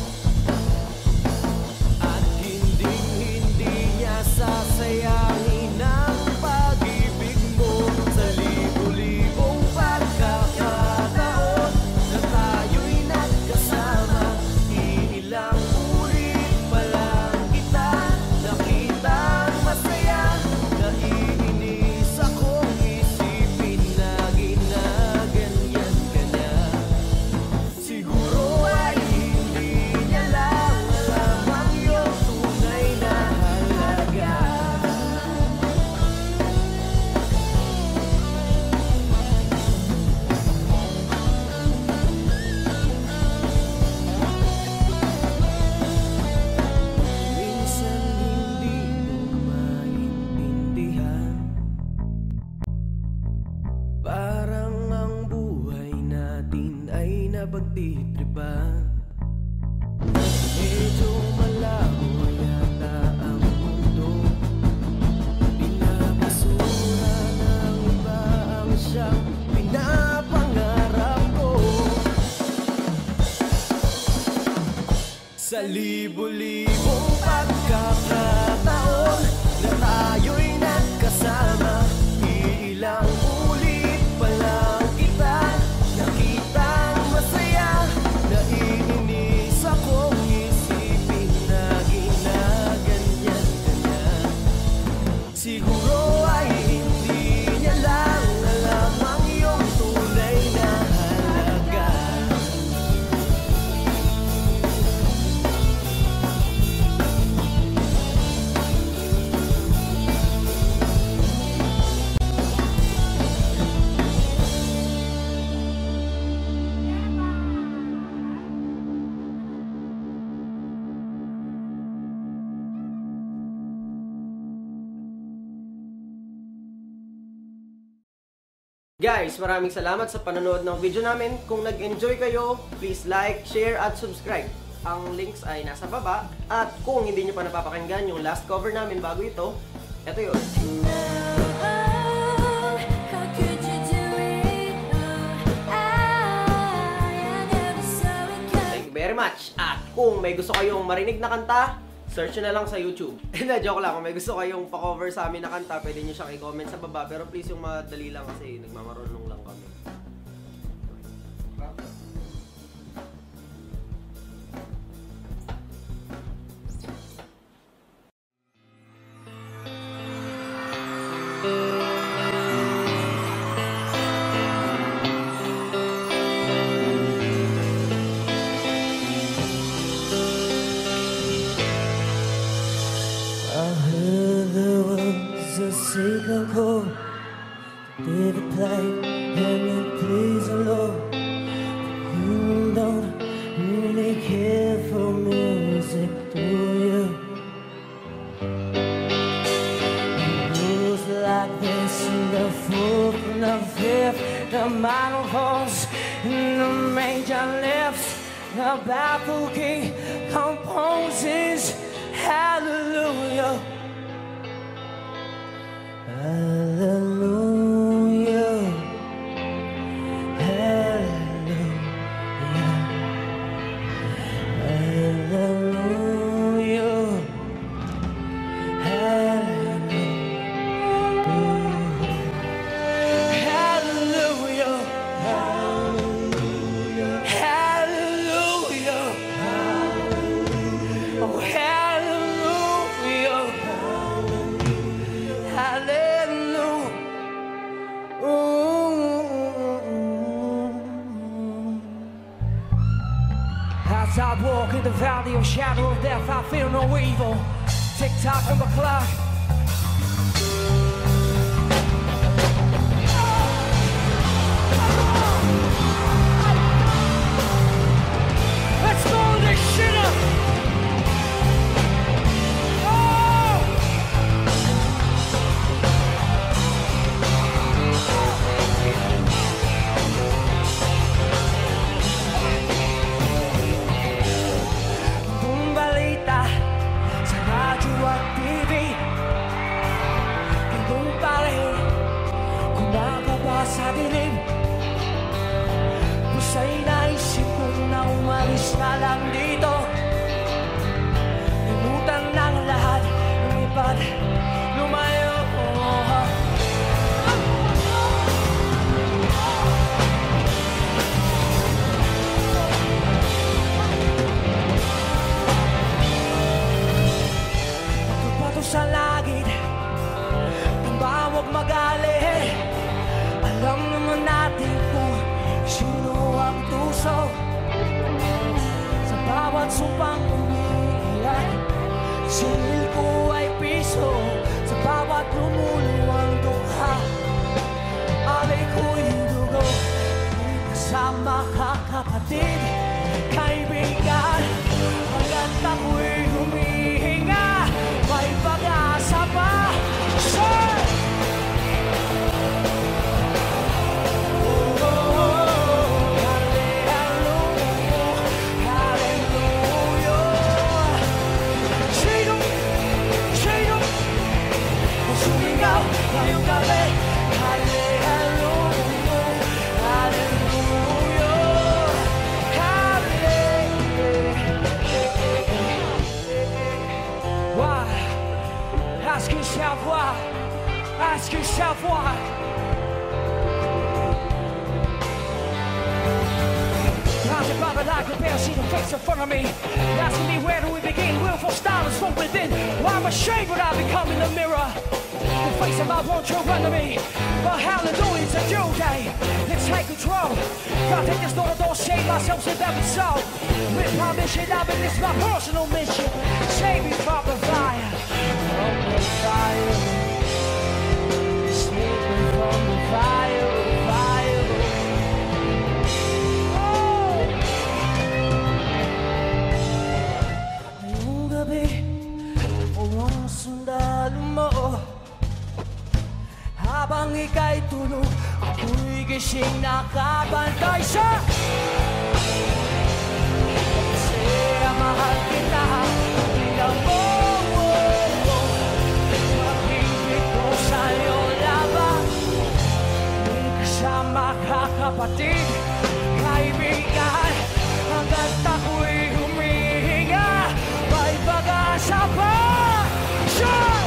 At hinding-hindi niya sasayangin ang pag-ibig mo. Sa libo-libong pagkakataon na tayo'y nagkasama, iilang ulit pa lang kita nakitang masaya. Naiinis akong isipin na ginaganyan ka niya. Siguro ay hindi niya lang alam ang iyong tunay na halaga. Minsan hindi mo maintindihan, parang ang buhay natin ay napagtitripan. Medyo malabo yata ang mundo, pinapasura ng iba ang siyang pinapangarap ko. Sa libo-libong pagkakataon na tayo'y nagkasama, ilang ulit pa lang kita nakitang masaya. Naiinis akong isipin na ginaganyan ka niya. Siguro ay hindi niya lang alam ang iyong tunay na halaga. Guys, maraming salamat sa panonood ng video namin. Kung nag-enjoy kayo, please like, share, at subscribe. Ang links ay nasa baba. At kung hindi nyo pa napapakinggan yung last cover namin bago ito, eto yun. Thank you very much. At kung may gusto kayong marinig na kanta, search nyo na lang sa YouTube. Na joke lang, kung may gusto kayong pa-cover sa amin na kanta, pwede nyo siyang i-comment sa baba. Pero please yung madali lang kasi nagmamarunong lang kami. ko David played and it pleased the Lord. You don't really care for music, do you? It goes like this, the fourth and the fifth, the minor falls and the major lifts. The baffled king composes hallelujah. Hallelujah, hallelujah, hallelujah, hallelujah, hallelujah, hallelujah, oh hallelujah, hallelujah. As I walk in the valley of shadow of death, I feel no evil. Tick tock on the clock. Let's blow this shit up. Sa dilim, kusa'y naisip kong na umalis na lang dito. Limutan ng lahat, lumipad, lumayo. Pagpato sa langit, ang bawag magaling. Alam naman natin kung sino ang tuso. Sa bawat supang umiiyak, singil ko ay piso. Sa bawat lumuluwang dukha, alay ko'y dugo. May kasama ka kapatid, kaibigan. Hanggat ako'y humihinga, may pag-asa pa. Sir! Ngayong gabi, hallelujah, hallelujah, hallelujah. Why? Ask yourself why. Ask yourself why. How's it bother like a bear, see the face in front of me, asking me where do we begin? Willful silence from within. Why I'm ashamed when I become in the mirror. The face of my one true enemy. But hallelujah, it's a new day. Let's take control. Gotta take this door to door, save myself, save every soul. With my mission, I've been this my personal mission. Save me from the fire. From the fire. Save me from the fire, fire. Oh! Ngayong gabi, walang sundalo mo. Habang ika'y tulog, ako'y gising nakabantay sa kasi mahal kita, tingnan mo. Pag-ibig ko sa'yo labang, may kasama ka kapatid, kaibigan. Hanggat ako'y humihinga, may pag-asa pa. Sure!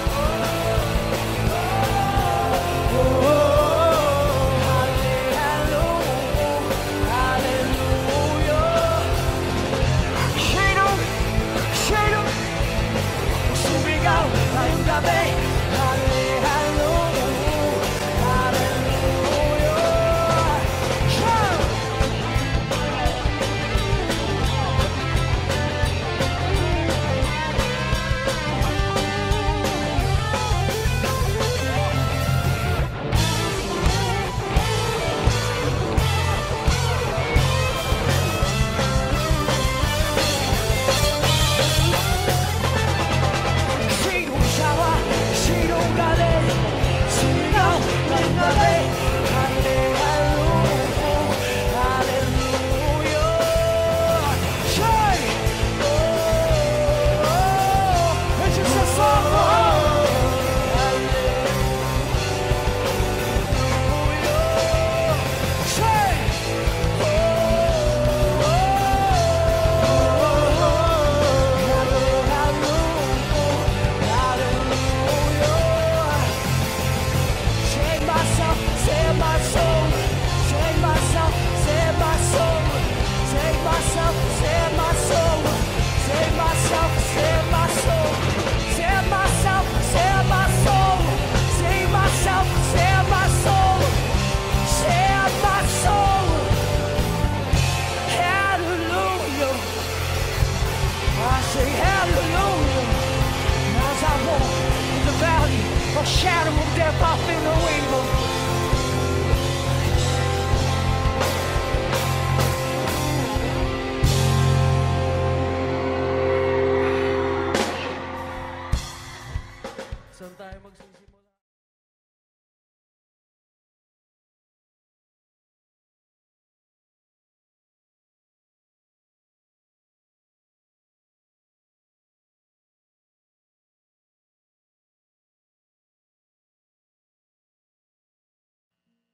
Ngayong gabi, hallelujah, hallelujah.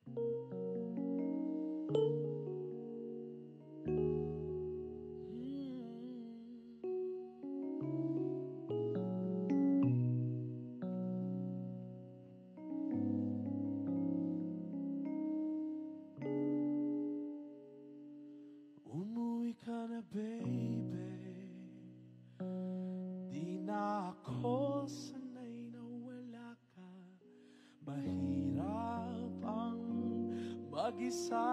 Umuwi ka na, baby. Di na ako sanay na wala ka. Mahirap ang mag-isa.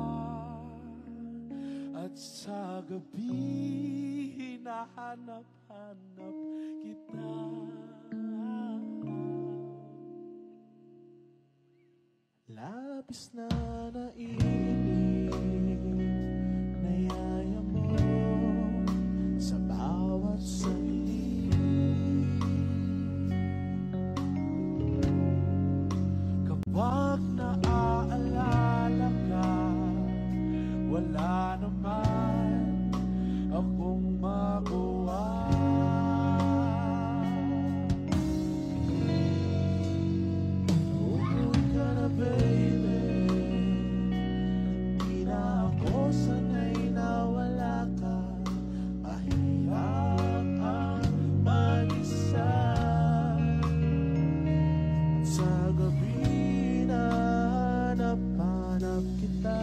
At sa gabi hinahanap-hanap kita. Labis na naiinip na yaya mo sa bawat sandali. Kapag naaalala ka, wala naman akong magawa. Umuwi ka na, baby. Di na ako sanay na wala ka. Mahirap ang mag-isa. At sa gabi na hanap-hanap kita.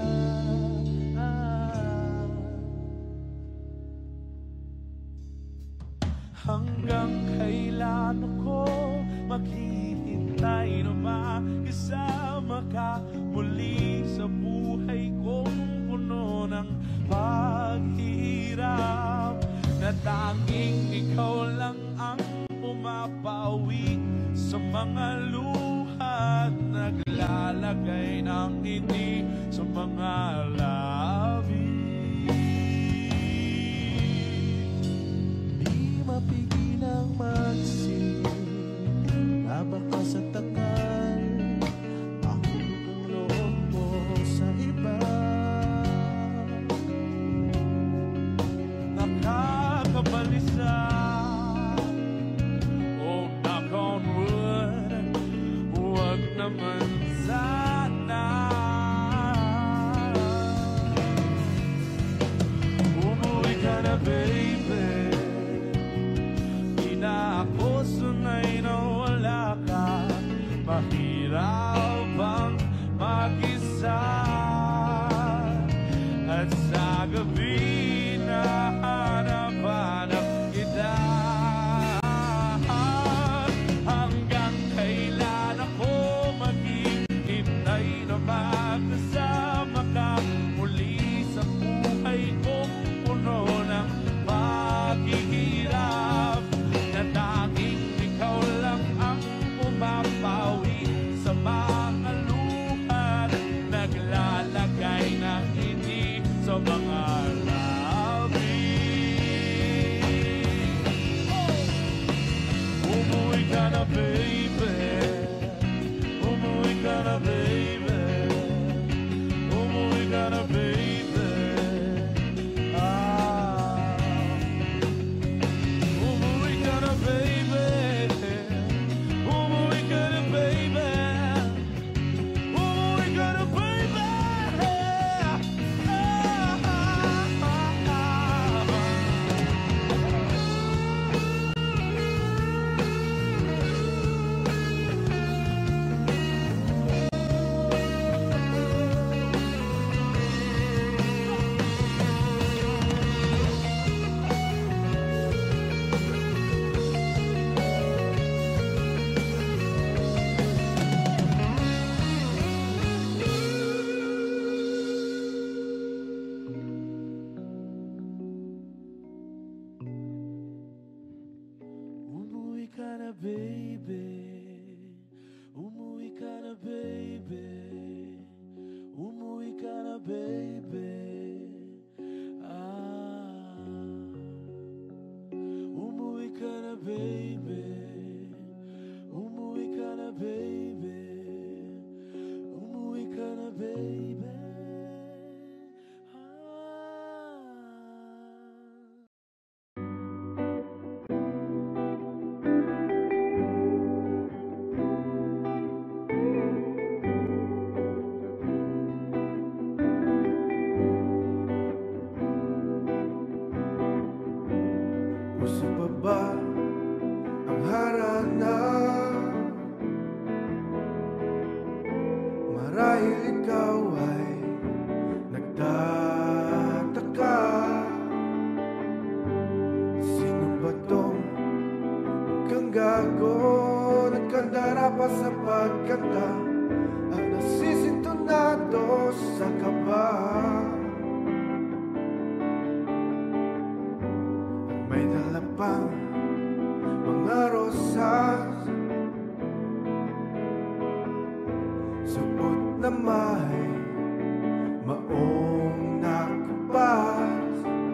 Hanggang kailan ako maghihintay na makisama ka muli sa buhay kong puno ng paghihirap, na tanging ikaw lang ang pumapawi sa mga luha at naglalagay ng ngiti sa mga labi. Mapigilang magsin na baka sa tagal mahulog ang loob mo sa iba. Nakakabalisa. Oh, knock on wood, huwag naman sana. Umuwi ka na, baby. Na ako sanay na wala ka. Mahirap ang mag-isa. At sa gabi na hanap-hanap kita. Hanggang kailan ako maghihintay na Marahil ikaw ay nagtataka, sino ba tong kang gago, nagkandara pa sa pagkanta at nasisintonado sa kaba. At may dala pang mga rosas, suot na may maong nakabas,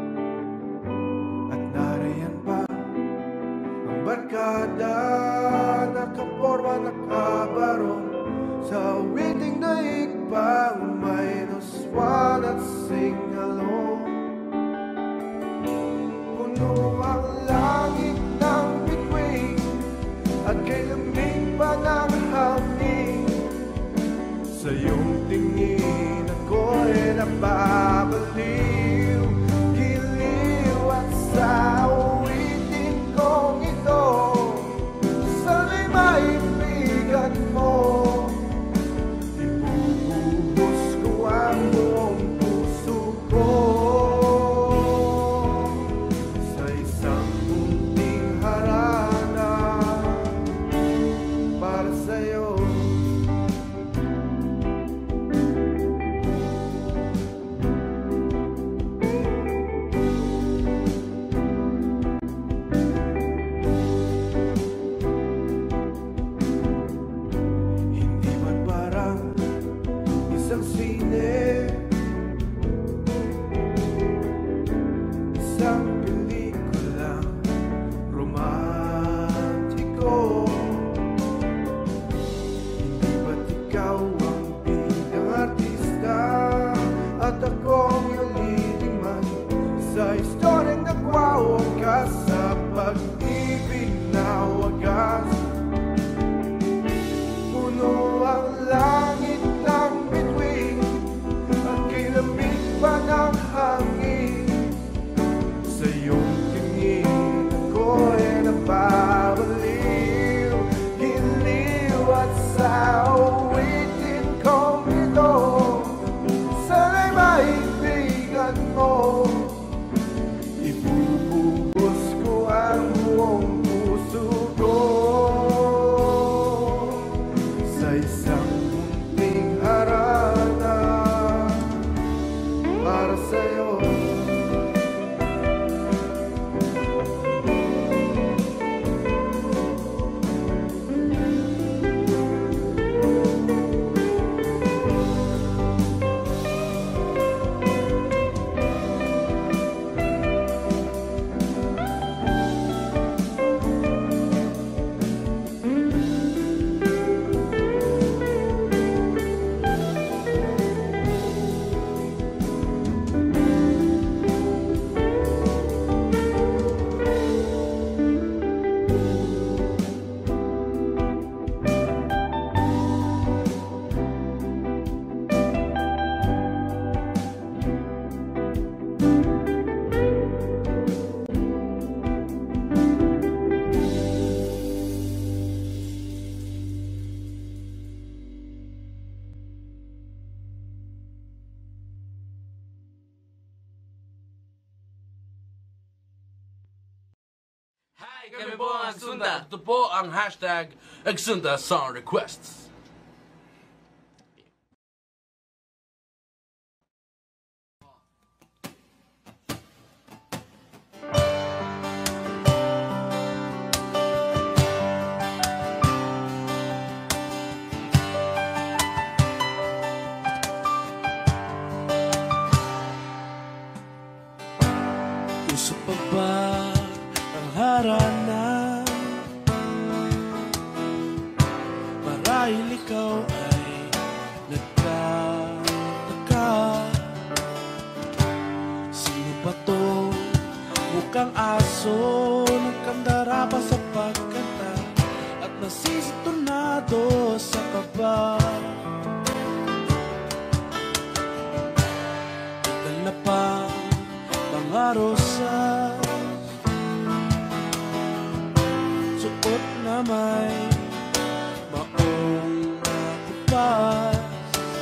at nariyan pa ang barkada, nakaporma, nakabarong sa awiting daig pang minus one at sing along. Puno ang langit ng bituin at kay lamig pa ng hangin. Sa iyong tingin ako'y napabaliw, giliw at sa awitin kong ito, sana'y maibigan mo. Ibubuhos ko ang buong puso ko sa isang munting harana para sa'yo. Isang pelikulang romantiko, hindi ba't ikaw ang bidang artista at ako ang iyong leading man sa istoryang nagwawakas sa pag-ibig na wagas. Puno ang langit ng bituin at kay lamig pa ng hangin. Sa iyong tingin ako'y napabaliw, giliw at sa awitin kong ito, sana'y maibigan mo. Ibubuhos ko ang buong puso ko sa isang munting harana para sa'yo. Hi, kami po ang Agsunda. Ito po ang hashtag Agsunda Song Requests. Gusto pa ba ang harana? Marahil ikaw ay nagtataka, sino ba to? Mukhang aso, nagkandara pa sa pagkanta at nasisintonado sa kaba. Dala pa mga rosas, suot na may maong nakupas,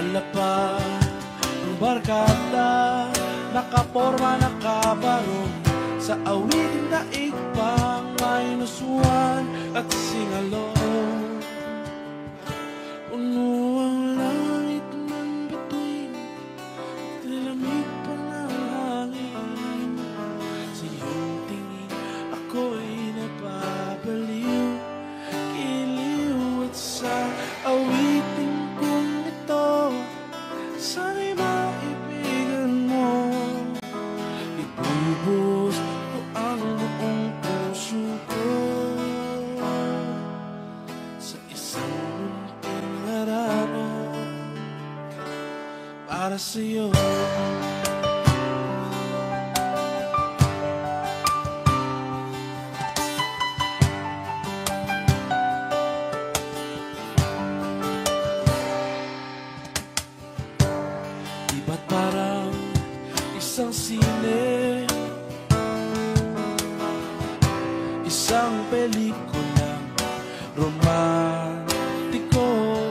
Dala-dala ang barkada, nakaporma, nakabarong sa awiting daig pang may nusuan at singalong. Puno ang langit ng bituin, nilamig pa ng hangin. Sa iyong tingin ako'y napapaliw, giliw at sa awiting kong ito, sana'y maibigan mo. Ibubos ko ang buong puso ko sa isang munting harana para sa'yo. Iba't parang isang sine, isang pelikulang romantiko.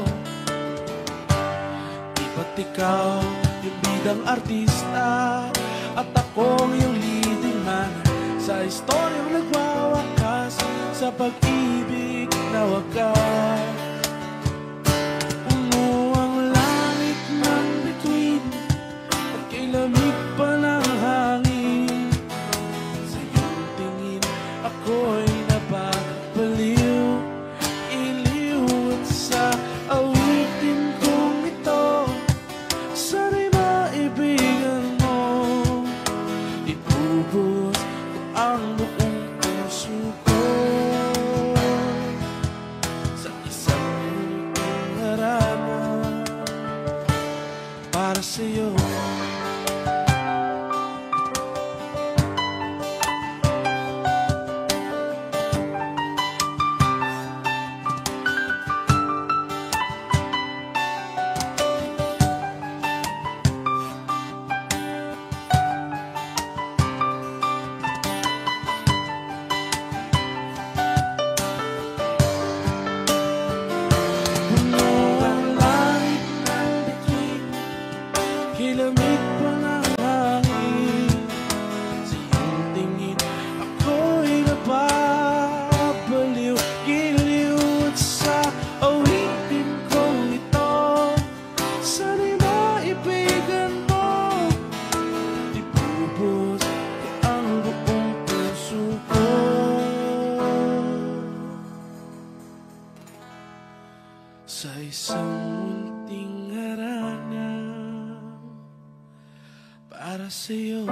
Iba't ikaw yung bidang artista at akong yung leading man sa istoryang nagwawakas sa pag-ibig na wakas. Puno ang langit ng bituin at kilamig pa ng hangin. Sa iyong tingin ako'y napapaliw, iliw at sa awitin kong ito, sana'y maibigan mo. Ibubos ko ang buong puso ko sa isang munting harana para sa'yo. Puno ang langit ng bituin, kilamig pa ng hangin. Sa iyong tingin ako'y napapaliw, giliw at sa awitin kong ito, sana'y maibigan mo. Ibubos ko ang buong puso ko sa isang munting harana para sa'yo.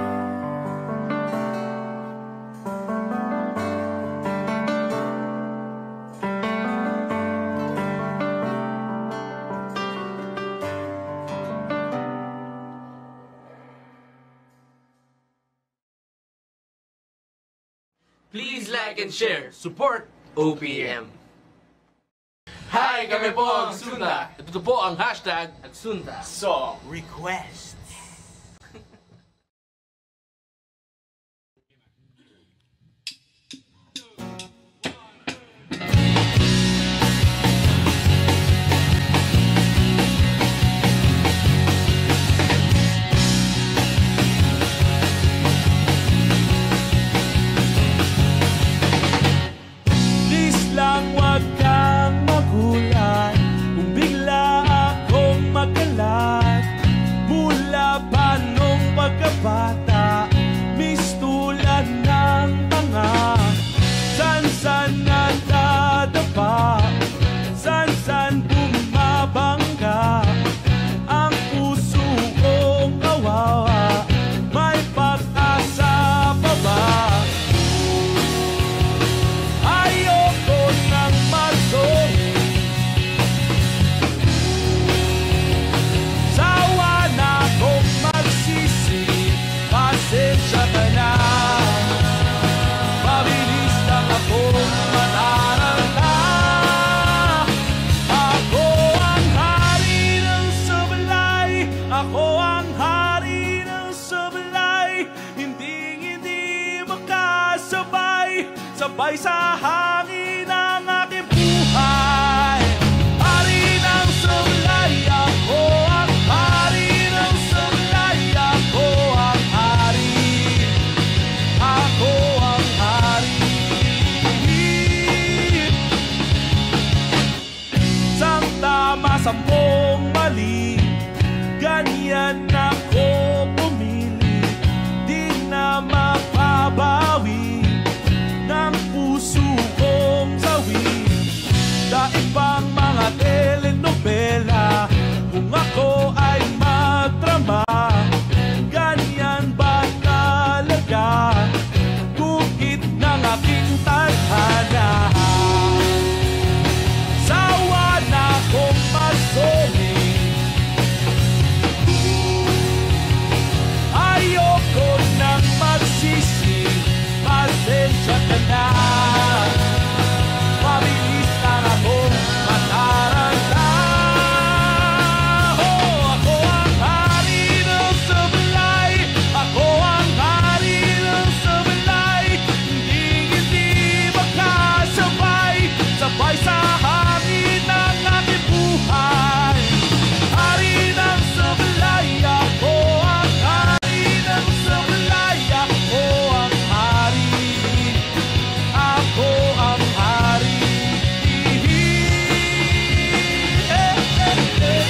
Please like and share. Support O P M. Hi, kami po ang Sunda. Ito po ang hashtag Agsunda Song Request. Please lang wag kang magulat kung bigla akong magalat. Mula pa nung pagkabata, mistulan ng tanga. San-san nadadapa, san-san bumabangga. Ang puso kong kawawa, may pag-asa pa ba? Ayoko nang magsorry, sawa na akong magsisi. Pasensya ka na, mabilis lang akong mataranta. Ako ang hari ng sablay, ako ang hari ng sablay. Hindi-hindi makasabay, sabay sa hangin ang aking buhay. Hari ng sablay, ako ang sampung mali, ganyan ako pumili. Di na mapabawi ng puso kong sawi. Daig pang mga telenovela kung ako ay magdrama. Ganyan ba talaga? Gugit ng aking tadhana. Sawa na kong masoli, ayoko nang magsisi. Pasensya ka na, mabilis lang akong mataranta. Oh, ako ang hari ng sablay, ako ang hari ng sablay. Hindi hindi makasabay, sabay sa hangin ng aking buhay. Hari ng sablay, ako ang hari ng sablay, ako ang hari, ako ang hari. Eh, eh, eh,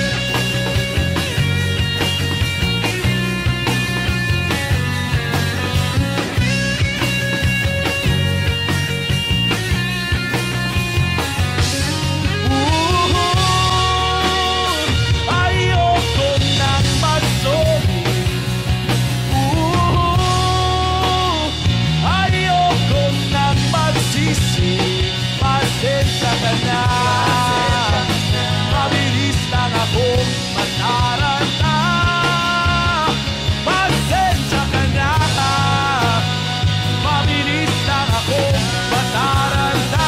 uh, ayoko nang magsoli. Uh, ayoko nang magsisi. Pasensya ka na, mabilis lang akong mataranta. Pasensya ka na, mabilis lang akong mataranta.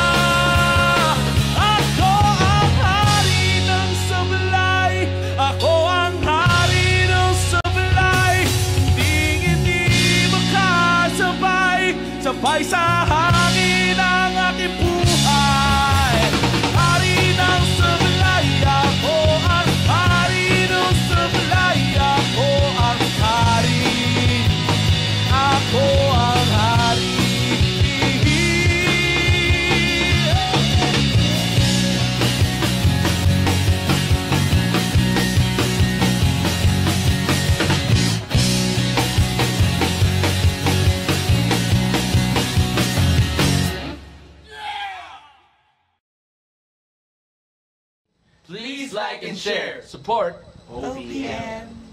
Ako ang hari ng sablay, ako ang hari ng sablay. Hindi hindi makasabay, sabay sa hangin ang aking buhay. Hari ng sablay, ako ang hari ng sablay, ako ang hari, ako ang hari. Please like and share. Support O P M.